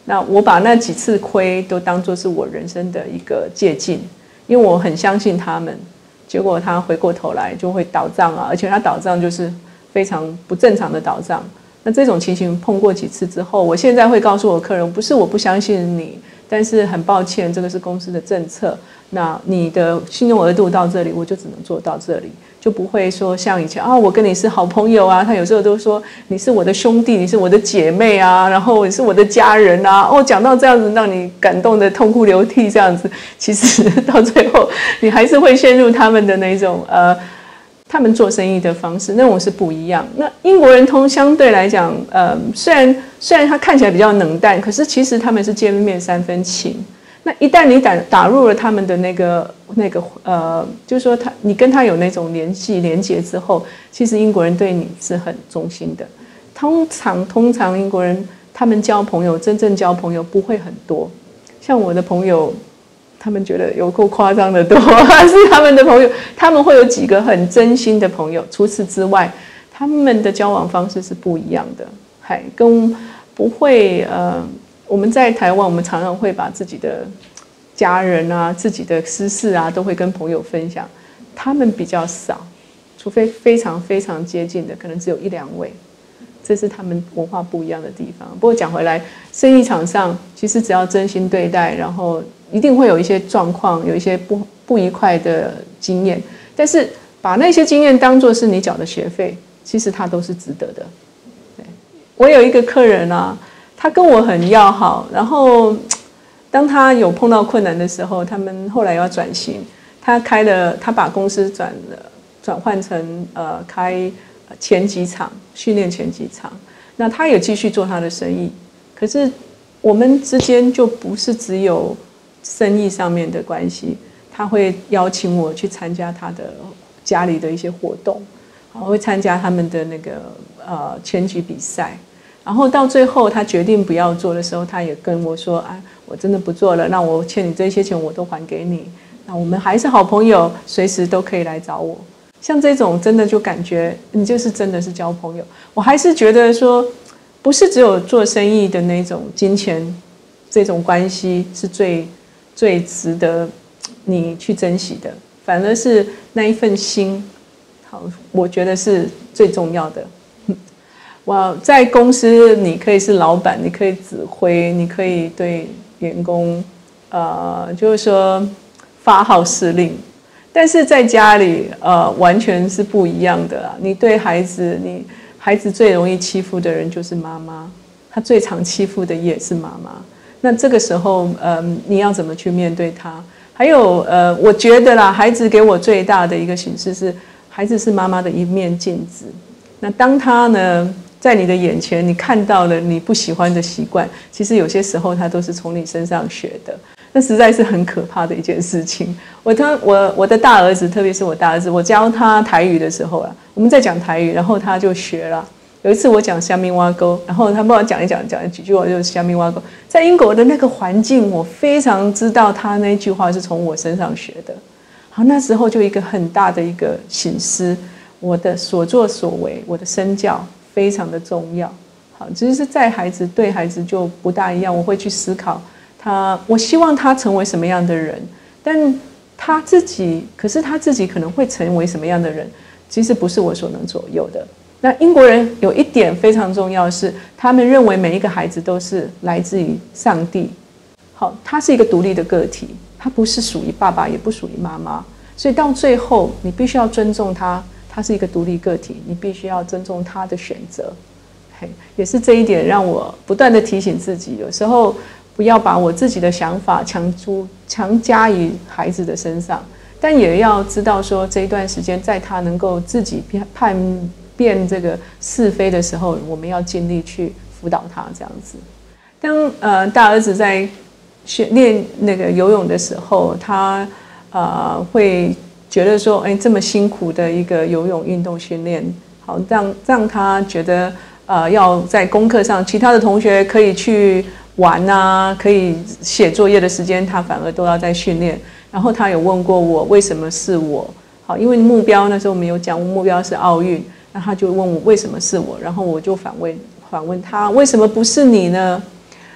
那我把那几次亏都当作是我人生的一个借鉴，因为我很相信他们，结果他回过头来就会倒账啊，而且他倒账就是非常不正常的倒账。那这种情形碰过几次之后，我现在会告诉我客人，不是我不相信你，但是很抱歉，这个是公司的政策。那你的信用额度到这里，我就只能做到这里，就不会说像以前啊，我跟你是好朋友啊，他有时候都说你是我的兄弟，你是我的姐妹啊，然后你是我的家人啊，哦，讲到这样子让你感动的痛哭流涕这样子，其实到最后你还是会陷入他们的那种他们做生意的方式，那种是不一样。那英国人相对来讲，虽然他看起来比较冷淡，可是其实他们是见面三分情。那一旦你打入了他们的就是说你跟他有那种连结之后，其实英国人对你是很忠心的。通常英国人他们交朋友，真正交朋友不会很多。像我的朋友，他们觉得有够夸张的多，是他们的朋友，他们会有几个很真心的朋友。除此之外，他们的交往方式是不一样的，跟不会我们在台湾，我们常常会把自己的家人啊、自己的私事啊，都会跟朋友分享。他们比较少，除非非常非常接近的，可能只有1、2位。这是他们文化不一样的地方。不过讲回来，生意场上其实只要真心对待，然后一定会有一些状况，有一些不愉快的经验，但是把那些经验当作是你缴的学费，其实它都是值得的。我有一个客人啊，他跟我很要好，然后当他有碰到困难的时候，他们后来要转型，他把公司转换成开拳击场，训练拳击场。那他也继续做他的生意，可是我们之间就不是只有生意上面的关系，他会邀请我去参加他的家里的一些活动，会参加他们的那个拳击比赛。然后到最后他决定不要做的时候，他也跟我说：“啊，我真的不做了，那我欠你这些钱我都还给你。那我们还是好朋友，随时都可以来找我。”像这种真的就感觉你就是真的是交朋友。我还是觉得说，不是只有做生意的那种金钱这种关系是最值得你去珍惜的，反而是那一份心，好，我觉得是最重要的。我在公司，你可以是老板，你可以指挥，你可以对员工，就是说发号施令。但是在家里，完全是不一样的啦。你对孩子，孩子最容易欺负的人就是妈妈，他最常欺负的也是妈妈。那这个时候，你要怎么去面对他？还有，我觉得啦，孩子给我最大的一个启示是，孩子是妈妈的一面镜子。那当他呢，在你的眼前，你看到了你不喜欢的习惯，其实有些时候他都是从你身上学的。那实在是很可怕的一件事情。我的大儿子，特别是我大儿子，我教他台语的时候啦，我们在讲台语，然后他就学了。有一次我讲虾米挖沟，然后他帮我讲几句，我就虾米挖沟。在英国的那个环境，我非常知道他那句话是从我身上学的。好，那时候就一个很大的一个省思，我的所作所为，我的身教非常的重要。好，只是对孩子就不大一样，我会去思考。我希望他成为什么样的人，但可是他自己可能会成为什么样的人，其实不是我所能左右的。那英国人有一点非常重要的是，他们认为每一个孩子都是来自于上帝。好，他是一个独立的个体，他不是属于爸爸，也不属于妈妈，所以到最后，你必须要尊重他，他是一个独立个体，你必须要尊重他的选择。也是这一点让我不断的提醒自己，有时候不要把我自己的想法强加于孩子的身上，但也要知道说这一段时间，在他能够自己判辨这个是非的时候，我们要尽力去辅导他这样子。当大儿子在练那个游泳的时候，他会觉得说，这么辛苦的一个游泳运动训练，好让他觉得要在功课上，其他的同学可以去玩啊，可以写作业的时间，他反而都要在训练。然后他有问过我，为什么是我？好，因为目标那时候我们有讲，目标是奥运，那他就问我为什么是我，然后我就反问他，为什么不是你呢？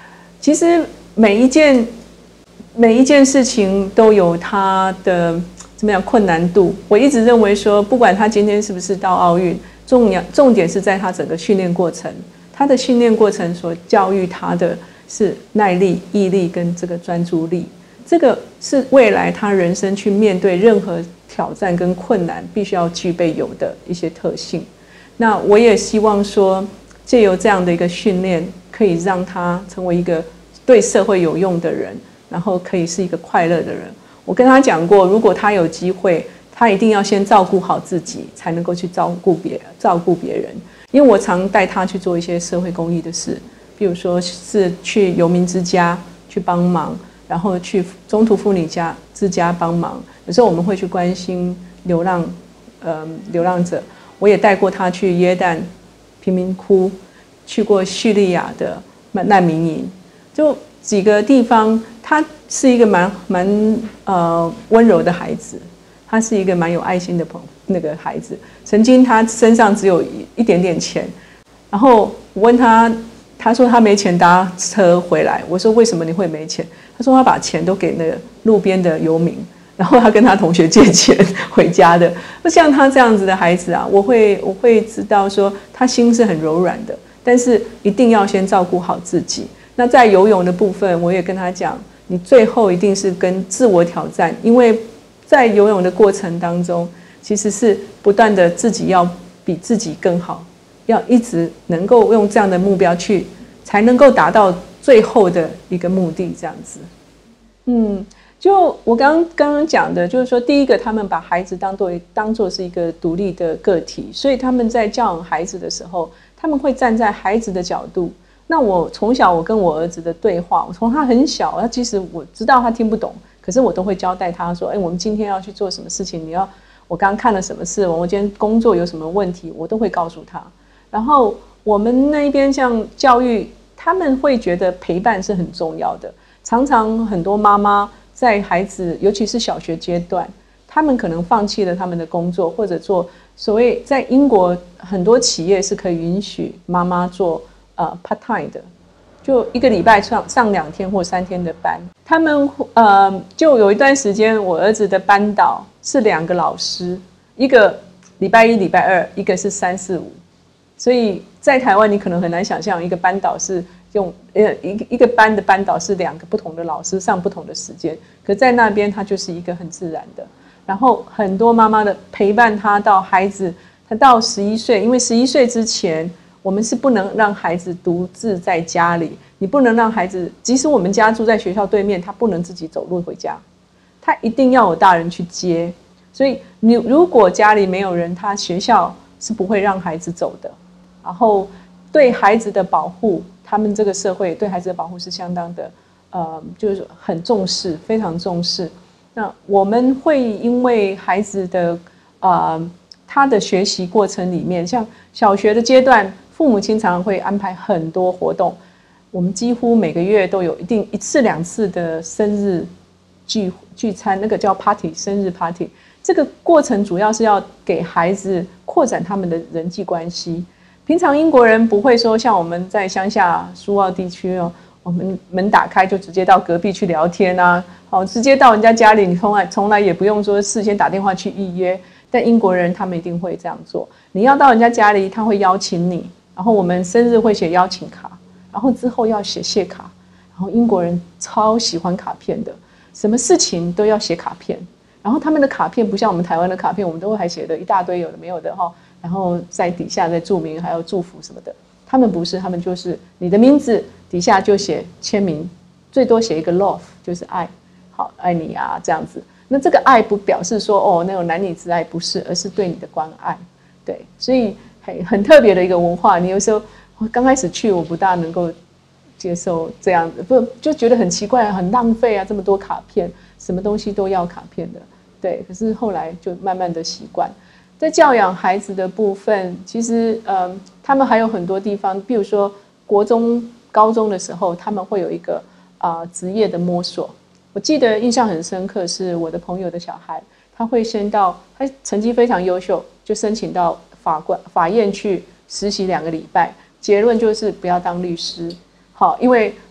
其实每一件事情都有它的怎么样困难度。我一直认为说，不管他今天是不是到奥运，重点是在他整个训练过程，他的训练过程所教育他的是耐力、毅力跟这个专注力。这个是未来他人生去面对任何挑战跟困难必须要具备有的一些特性。那我也希望说，借由这样的一个训练，可以让他成为一个对社会有用的人，然后可以是一个快乐的人。我跟他讲过，如果他有机会，他一定要先照顾好自己，才能够去照顾别人。因为我常带他去做一些社会公益的事，比如说是去游民之家去帮忙，然后去中途妇女之家帮忙。有时候我们会去关心流浪者。我也带过他去约旦贫民窟，去过叙利亚的难民营，就几个地方。他是一个蛮温柔的孩子，他是一个蛮有爱心的孩子。曾经他身上只有一点点钱，然后我问他，他说他没钱搭车回来。我说为什么你会没钱？他说他把钱都给那个路边的游民，然后他跟他同学借钱回家的。像他这样子的孩子啊，我会知道说他心是很柔软的，但是一定要先照顾好自己。那在游泳的部分，我也跟他讲，你最后一定是跟自我挑战，因为在游泳的过程当中，其实是不断的自己要比自己更好，要一直能够用这样的目标去，才能够达到最后的一个目的，这样子。就我刚刚讲的，就是说，第一个，他们把孩子当作是一个独立的个体，所以他们在教养孩子的时候，他们会站在孩子的角度。那我从小我跟我儿子的对话，我从他很小，他即使我知道他听不懂，可是我都会交代他说：“我们今天要去做什么事情？我刚看了什么事？我今天工作有什么问题？我都会告诉他。”然后我们那边像教育，他们会觉得陪伴是很重要的。常常很多妈妈在孩子，尤其是小学阶段，他们可能放弃了他们的工作，或者做所谓在英国很多企业是可以允许妈妈做part time 的，就一个礼拜上2天或3天的班。他们就有一段时间，我儿子的班导是2个老师，一个礼拜1、礼拜2，一个是3、4、5。所以在台湾，你可能很难想象一个班导是用一个班的班导是2个不同的老师上不同的时间，可在那边他就是一个很自然的。然后很多妈妈的陪伴他到孩子他到11岁，因为11岁之前，我们是不能让孩子独自在家里，你不能让孩子，即使我们家住在学校对面，他不能自己走路回家，他一定要有大人去接。所以你如果家里没有人，他学校是不会让孩子走的。然后对孩子的保护，他们这个社会对孩子的保护是相当的，就是很重视，非常重视。那我们会因为孩子的他的学习过程里面，像小学的阶段，父母亲常常会安排很多活动，我们几乎每个月都有1次2次的生日聚餐，那个叫 party， 生日 party。这个过程主要是要给孩子扩展他们的人际关系。平常英国人不会说像我们在乡下苏澳地区我们门打开就直接到隔壁去聊天啊，直接到人家家里，你从来也不用说事先打电话去预约。但英国人他们一定会这样做，你要到人家家里，他会邀请你，然后我们生日会写邀请卡，然后之后要写谢卡，然后英国人超喜欢卡片的，什么事情都要写卡片。然后他们的卡片不像我们台湾的卡片，我们都会还写的一大堆有的没有的然后在底下再注明还有祝福什么的。他们不是，他们就是你的名字底下就写签名，最多写一个 love， 就是爱，好爱你啊这样子。那这个爱不表示说那种男女之爱，不是，而是对你的关爱。对，所以很特别的一个文化。你有时候我刚开始去，我不大能够接受这样子，不就觉得很奇怪，很浪费啊，这么多卡片，什么东西都要卡片的。对，可是后来就慢慢的习惯。在教养孩子的部分，其实他们还有很多地方，比如说国中、高中的时候，他们会有一个职业的摸索。我记得印象很深刻，是我的朋友的小孩，他会他成绩非常优秀，就申请到法院去实习2个礼拜，结论就是不要当律师。好，因为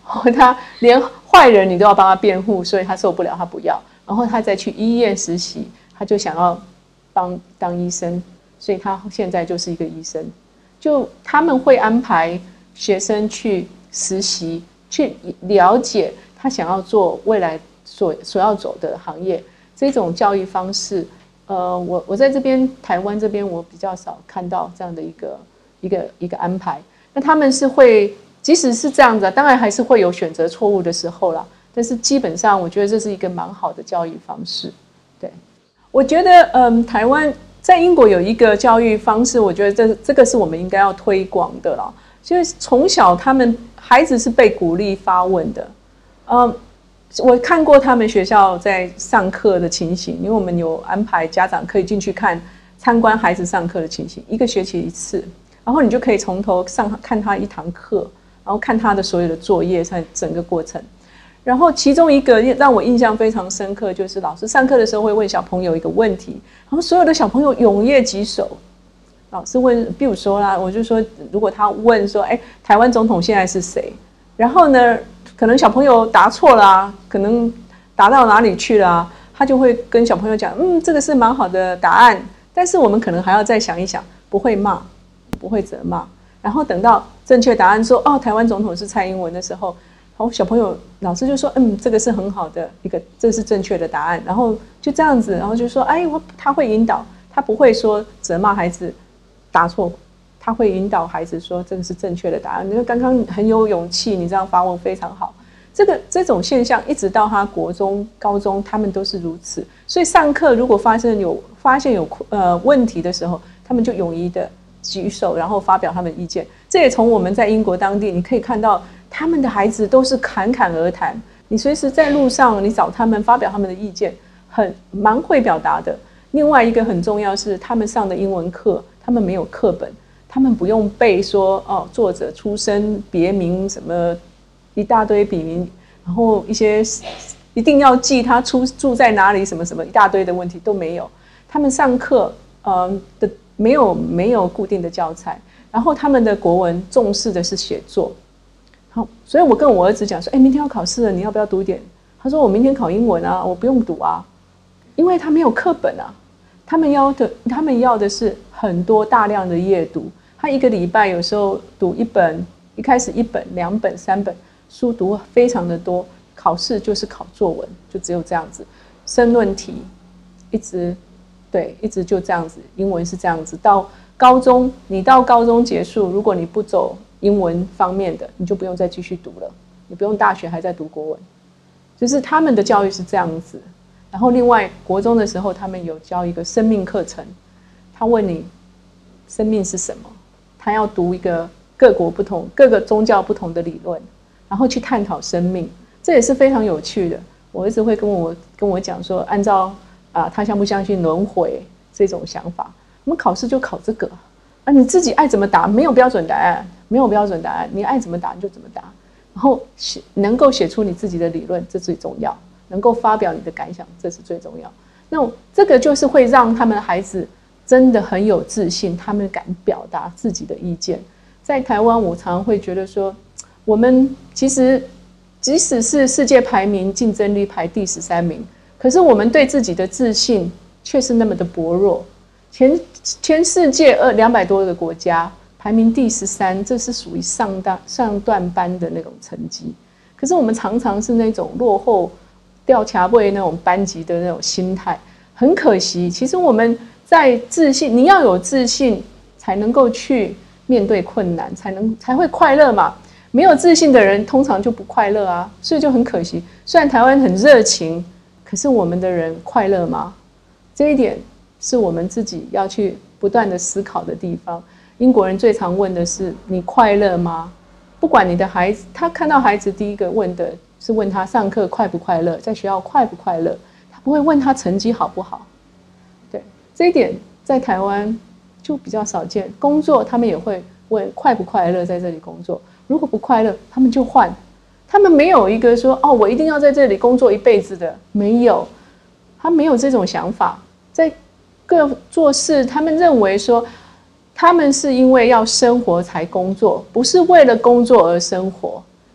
他连坏人你都要帮他辩护，所以他受不了，他不要，然后他再去医院实习，他就想要当医生，所以他现在就是一个医生。就他们会安排学生去实习，去了解他想要做未来所要走的行业。这种教育方式，我在这边台湾这边我比较少看到这样的一个安排。那他们是会，即使是这样子，当然还是会有选择错误的时候啦。但是基本上，我觉得这是一个蛮好的教育方式。对，我觉得，台湾在英国有一个教育方式，我觉得这个是我们应该要推广的啦。就是从小他们孩子是被鼓励发问的，我看过他们学校在上课的情形，因为我们有安排家长可以进去参观孩子上课的情形，一个学期一次。然后你就可以从头看他一堂课，然后看他的所有的作业，整个过程。然后其中一个让我印象非常深刻，就是老师上课的时候会问小朋友一个问题，然后所有的小朋友踊跃举手。老师问，比如说啦，我就说，如果他问说，台湾总统现在是谁？然后呢，可能小朋友答错啦，可能答到哪里去啦，他就会跟小朋友讲，这个是蛮好的答案，但是我们可能还要再想一想，不会骂。不会责骂，然后等到正确答案说台湾总统是蔡英文的时候，然后小朋友老师就说这个是很好的这是正确的答案，然后就这样子，然后就说他会引导，他不会说责骂孩子答错，他会引导孩子说这个是正确的答案。因为刚刚很有勇气，你这样发问非常好。这种现象一直到他国中、高中，他们都是如此。所以上课如果发现有问题的时候，他们就勇于的举手，然后发表他们的意见。这也从我们在英国当地，你可以看到他们的孩子都是侃侃而谈。你随时在路上，你找他们发表他们的意见，蛮会表达的。另外一个很重要是，他们上的英文课，他们没有课本，他们不用背说作者出身、别名什么一大堆笔名，然后一定要记他住在哪里，什么什么一大堆的问题都没有。他们上课没有固定的教材，然后他们的国文重视的是写作。好，所以我跟我儿子讲说，明天要考试了，你要不要读一点？他说我明天考英文啊，我不用读啊，因为他没有课本啊。他们要的是很多大量的阅读，他一个礼拜有时候读一本，一开始1本、2本、3本书读非常的多，考试就是考作文，就只有这样子，申论题一直就这样子，英文是这样子。你到高中结束，如果你不走英文方面的，你就不用再继续读了，你不用大学还在读国文，就是他们的教育是这样子。然后另外国中的时候，他们有教一个生命课程，他问你生命是什么，他要读一个各个宗教不同的理论，然后去探讨生命，这也是非常有趣的。我儿子会跟我讲说，按照他相不相信轮回这种想法，我们考试就考这个你自己爱怎么答，没有标准答案，你爱怎么答你就怎么答，然后能够写出你自己的理论，这最重要，能够发表你的感想，这是最重要。那这个就是会让他们的孩子真的很有自信，他们敢表达自己的意见。在台湾，我常常会觉得说，我们其实即使是世界排名竞争力排第13名，可是我们对自己的自信却是那么的薄弱。全世界200多个国家排名第13，这是属于上段班的那种成绩。可是我们常常是那种落后、掉卡位那种班级的那种心态，很可惜。其实我们在自信，你要有自信，才能够去面对困难，才会快乐嘛。没有自信的人，通常就不快乐啊，所以就很可惜。虽然台湾很热情，可是我们的人快乐吗？这一点是我们自己要去不断的思考的地方。英国人最常问的是你快乐吗？不管你的孩子，他看到孩子第一个问的是问他上课快不快乐，在学校快不快乐，他不会问他成绩好不好。对，这一点在台湾就比较少见。工作他们也会问快不快乐，在这里工作，如果不快乐他们就换。他们没有一个说我一定要在这里工作一辈子的，没有，他没有这种想法。在各做事，他们认为说他们是因为要生活才工作，不是为了工作而生活。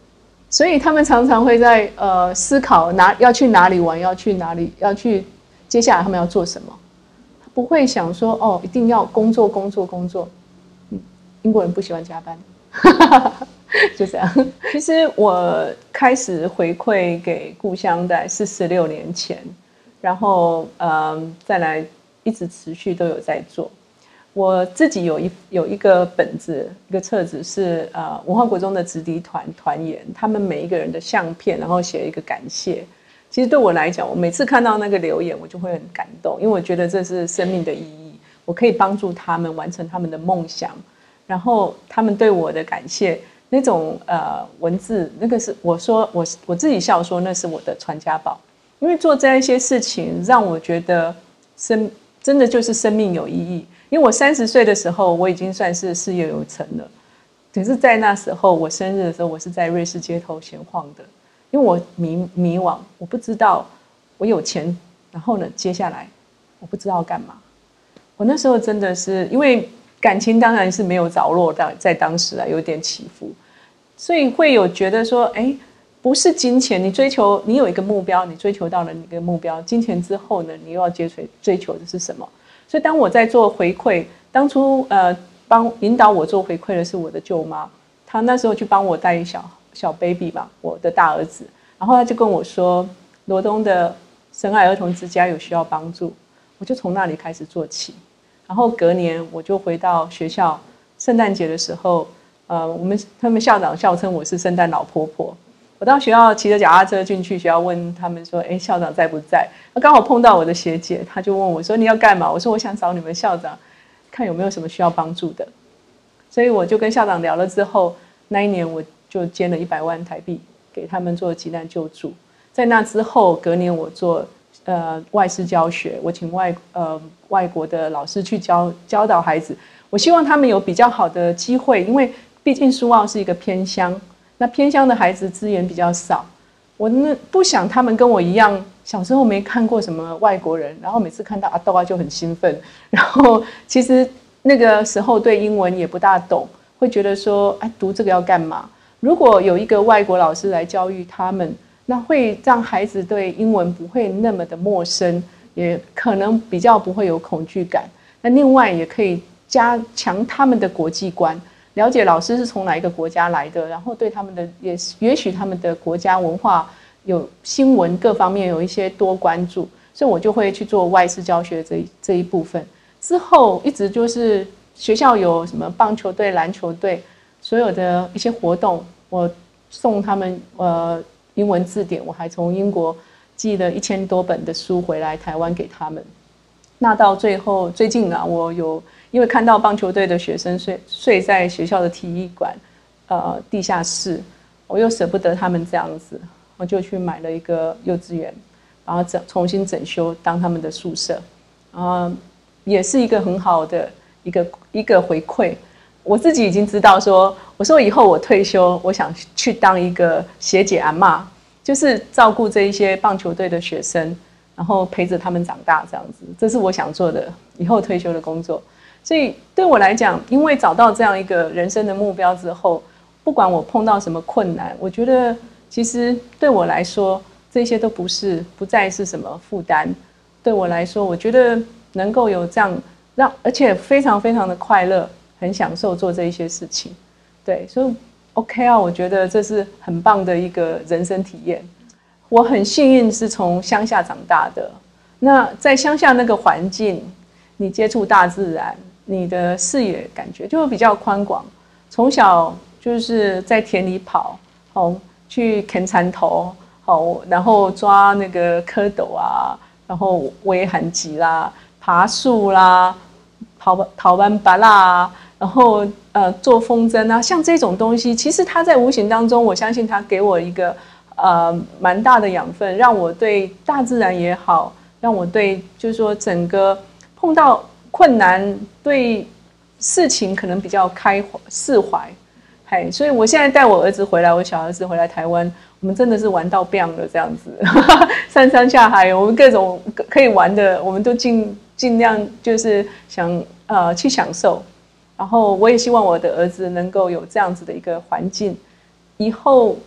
所以他们常常会在思考要去哪里玩，要去哪里，接下来他们要做什么，不会想说哦一定要工作。英国人不喜欢加班，就这样。其实我开始回馈给故乡在46年前，然后再来一直持续都有在做。我自己有一个本子，一个册子是文化国中的直笛团员，他们每一个人的相片，然后写一个感谢。其实对我来讲，我每次看到那个留言，我就会很感动，因为我觉得这是生命的意义，我可以帮助他们完成他们的梦想，然后他们对我的感谢那种文字，那个是我自己笑说那是我的传家宝，因为做这一些事情让我觉得真的就是生命有意义。因为我30岁的时候，我已经算是事业有成了，可是在那时候我生日的时候，我是在瑞士街头闲晃的，因为我迷惘，我不知道我有钱，然后呢接下来我不知道干嘛。我那时候真的是因为感情当然是没有着落在当时啊，有点起伏，所以会有觉得说，哎，不是金钱，你有一个目标，你追求到了你的目标，金钱之后呢，你又要追求的是什么？所以当我在做回馈，当初引导我做回馈的是我的舅妈，她那时候去帮我带小 baby 嘛，我的大儿子，然后她就跟我说，罗东的神爱儿童之家有需要帮助，我就从那里开始做起，然后隔年我就回到学校，圣诞节的时候，他们校长笑称我是圣诞老婆婆。我到学校骑着脚踏车进去学校，问他们说：“哎，校长在不在？”刚好碰到我的学姐，她就问我说：“你要干嘛？”我说：“我想找你们校长，看有没有什么需要帮助的。”所以我就跟校长聊了之后，那一年我就捐了100万台币给他们做急难救助。在那之后，隔年我做外事教学，我请外国的老师去教导孩子。我希望他们有比较好的机会，因为毕竟苏澳是一个偏乡。那偏乡的孩子资源比较少，我不想他们跟我一样，小时候没看过什么外国人，然后每次看到阿豆啊就很兴奋，然后其实那个时候对英文也不大懂，会觉得说，哎，读这个要干嘛？如果有一个外国老师来教育他们，那会让孩子对英文不会那么的陌生，也可能比较不会有恐惧感。那另外也可以加强他们的国际观。了解老师是从哪一个国家来的，然后对他们的也许他们的国家文化有新闻各方面有一些多关注，所以我就会去做外事教学这一部分。之后一直就是学校有什么棒球队、篮球队，所有的一些活动，我送他们英文字典，我还从英国寄了1000多本的书回来台湾给他们。那到最后最近啊，我因为看到棒球队的学生睡在学校的体育馆地下室，我又舍不得他们这样子，我就去买了一个幼稚园，然后重新整修当他们的宿舍，也是一个很好的一个回馈。我自己已经知道说，我说以后我退休，我想去当一个学姐阿嬷，就是照顾这一些棒球队的学生，然后陪着他们长大这样子，这是我想做的以后退休的工作。所以对我来讲，因为找到这样一个人生的目标之后，不管我碰到什么困难，我觉得其实对我来说，这些都不再是什么负担。对我来说，我觉得能够有这样而且非常非常的快乐，很享受做这一些事情。对，所以 OK 啊，我觉得这是很棒的一个人生体验。我很幸运是从乡下长大的，那在乡下那个环境，你接触大自然，你的视野感觉就会比较宽广。从小就是在田里跑，去啃蚕头，然后抓那个蝌蚪啊，然后围寒集啦，爬树啦，逃班拔啦，然后做风筝啊，像这种东西，其实它在无形当中，我相信它给我一个蛮大的养分，让我对大自然也好，让我对就是说整个碰到困难，对事情可能比较释怀。所以我现在带我儿子回来，我小儿子回来台湾，我们真的是玩到病了这样子，上山下海，我们各种可以玩的，我们都尽量就是想去享受。然后我也希望我的儿子能够有这样子的一个环境，以后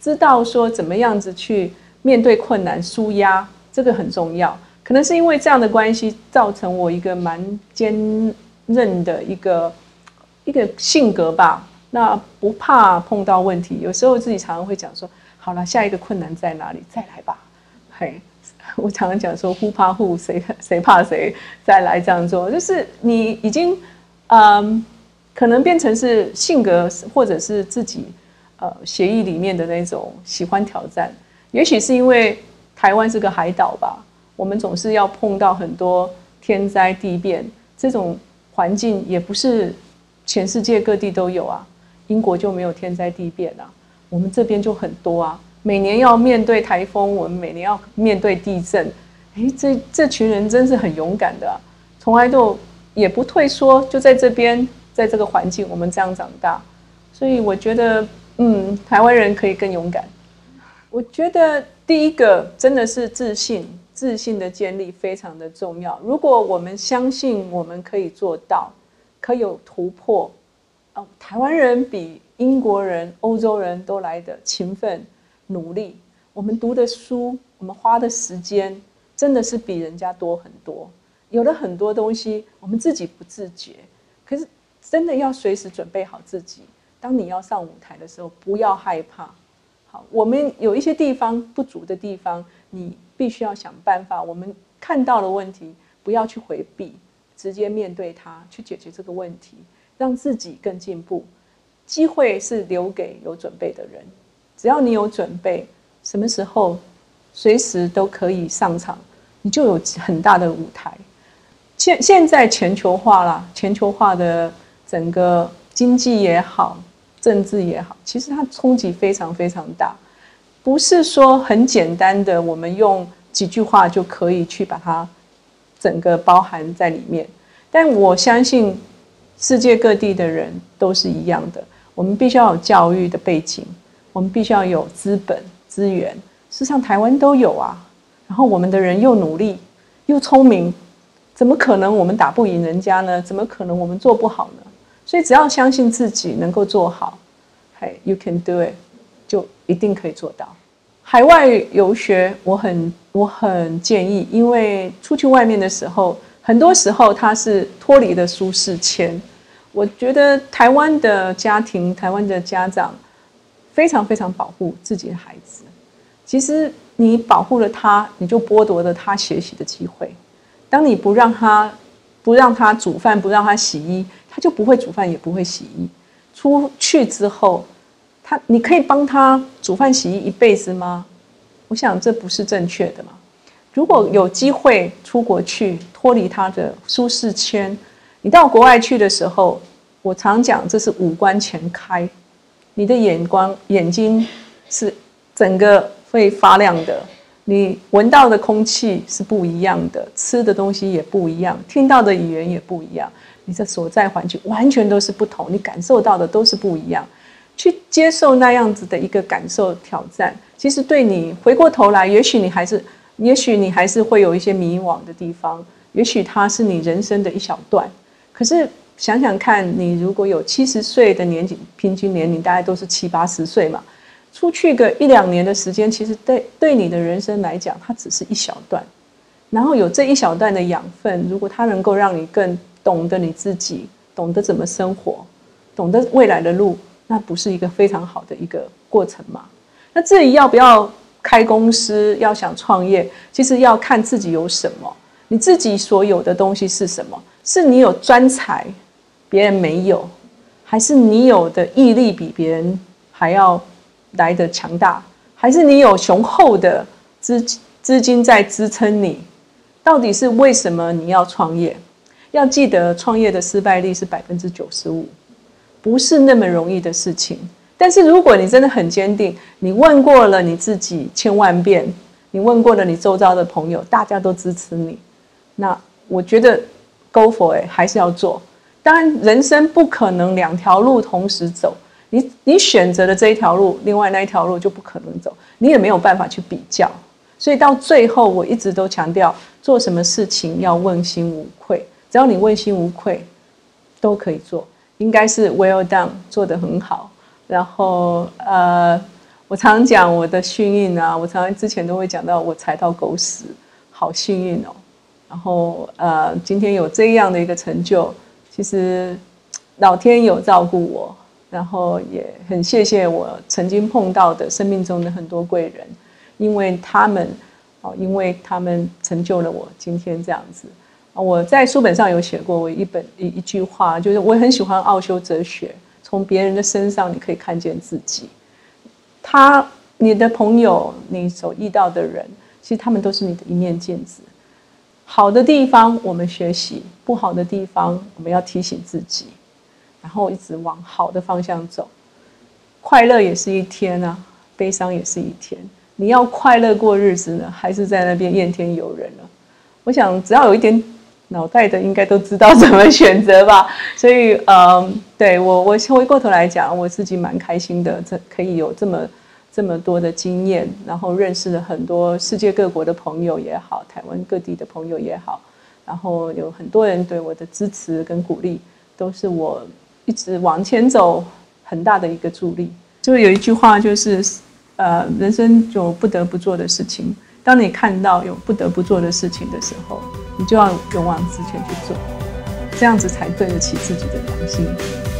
知道说怎么样子去面对困难、抒压，这个很重要。可能是因为这样的关系，造成我一个蛮坚韧的一个性格吧。那不怕碰到问题，有时候自己常常会讲说：好了，下一个困难在哪里？再来吧。嘿，我常常讲说：who怕 who， 谁怕谁，再来这样做。就是你已经可能变成是性格，或者是自己协议里面的那种喜欢挑战。也许是因为台湾是个海岛吧，我们总是要碰到很多天灾地变，这种环境也不是全世界各地都有啊。英国就没有天灾地变啊，我们这边就很多啊。每年要面对台风，我们每年要面对地震，这群人真是很勇敢的啊，从来都也不退缩，就在这边，在这个环境，我们这样长大，所以我觉得，台湾人可以更勇敢。我觉得第一个真的是自信的建立非常的重要。如果我们相信我们可以做到，可以有突破，台湾人比英国人、欧洲人都来得勤奋努力。我们读的书，我们花的时间，真的是比人家多很多。有了很多东西，我们自己不自觉，可是真的要随时准备好自己。当你要上舞台的时候，不要害怕。好，我们有一些地方不足的地方，你必须要想办法。我们看到的问题，不要去回避，直接面对它，去解决这个问题，让自己更进步。机会是留给有准备的人，只要你有准备，什么时候随时都可以上场，你就有很大的舞台。现在全球化啦，全球化的整个经济也好，政治也好，其实它冲击非常非常大，不是说很简单的我们用几句话就可以去把它整个包含在里面。但我相信世界各地的人都是一样的，我们必须要有教育的背景，我们必须要有资本资源，事实上台湾都有啊。然后我们的人又努力又聪明，怎么可能我们打不赢人家呢？怎么可能我们做不好呢？所以只要相信自己能够做好，Hey, you can do it， 就一定可以做到。海外游学我很建议，因为出去外面的时候，很多时候它是脱离了舒适圈。我觉得台湾的家庭、台湾的家长非常非常保护自己的孩子。其实你保护了他，你就剥夺了他学习的机会。当你不让他煮饭，不让他洗衣，他就不会煮饭，也不会洗衣。出去之后，你可以帮他煮饭洗衣一辈子吗？我想这不是正确的嘛。如果有机会出国去，脱离他的舒适圈，你到国外去的时候，我常讲这是五官全开，你的眼睛是整个会发亮的，你闻到的空气是不一样的，吃的东西也不一样，听到的语言也不一样，你的所在环境完全都是不同，你感受到的都是不一样。去接受那样子的一个感受挑战，其实对你回过头来，也许你还是会有一些迷惘的地方，也许它是你人生的一小段。可是想想看，你如果有70岁的年纪，平均年龄大概都是70、80岁嘛，出去个1、2年的时间，其实对你的人生来讲，它只是一小段。然后有这一小段的养分，如果它能够让你更懂得你自己，懂得怎么生活，懂得未来的路，那不是一个非常好的一个过程吗？那至于要不要开公司，要想创业，其实要看自己有什么，你自己所有的东西是什么？是你有专才，别人没有，还是你有的毅力比别人还要来得强大，还是你有雄厚的资金在支撑你？到底是为什么你要创业？要记得，创业的失败率是95%，不是那么容易的事情。但是如果你真的很坚定，你问过了你自己1000万遍，你问过了你周遭的朋友，大家都支持你，那我觉得 go for it， 还是要做。当然人生不可能2条路同时走，你选择了这一条路，另外那一条路就不可能走，你也没有办法去比较。所以到最后我一直都强调，做什么事情要问心无愧，只要你问心无愧都可以做，应该是 well done， 做得很好。然后我我常讲我的幸运啊，我常常之前都会讲到我踩到狗屎，好幸运哦。然后今天有这样的一个成就，其实老天有照顾我，然后也很谢谢我曾经碰到的生命中的很多贵人，因为他们成就了我今天这样子。我在书本上有写过我一句话，就是我很喜欢奥修哲学，从别人的身上你可以看见自己。你的朋友，你所遇到的人，其实他们都是你的一面镜子。好的地方我们学习，不好的地方我们要提醒自己，然后一直往好的方向走。快乐也是一天啊，悲伤也是一天。你要快乐过日子呢，还是在那边怨天尤人呢？我想只要有一点脑袋的，应该都知道怎么选择吧。所以对我回过头来讲，我自己蛮开心的，可以有这么多的经验，然后认识了很多世界各国的朋友也好，台湾各地的朋友也好，然后有很多人对我的支持跟鼓励，都是我一直往前走很大的一个助力。就有一句话就是人生有不得不做的事情，当你看到有不得不做的事情的时候，你就要勇往直前去做，这样子才对得起自己的良心。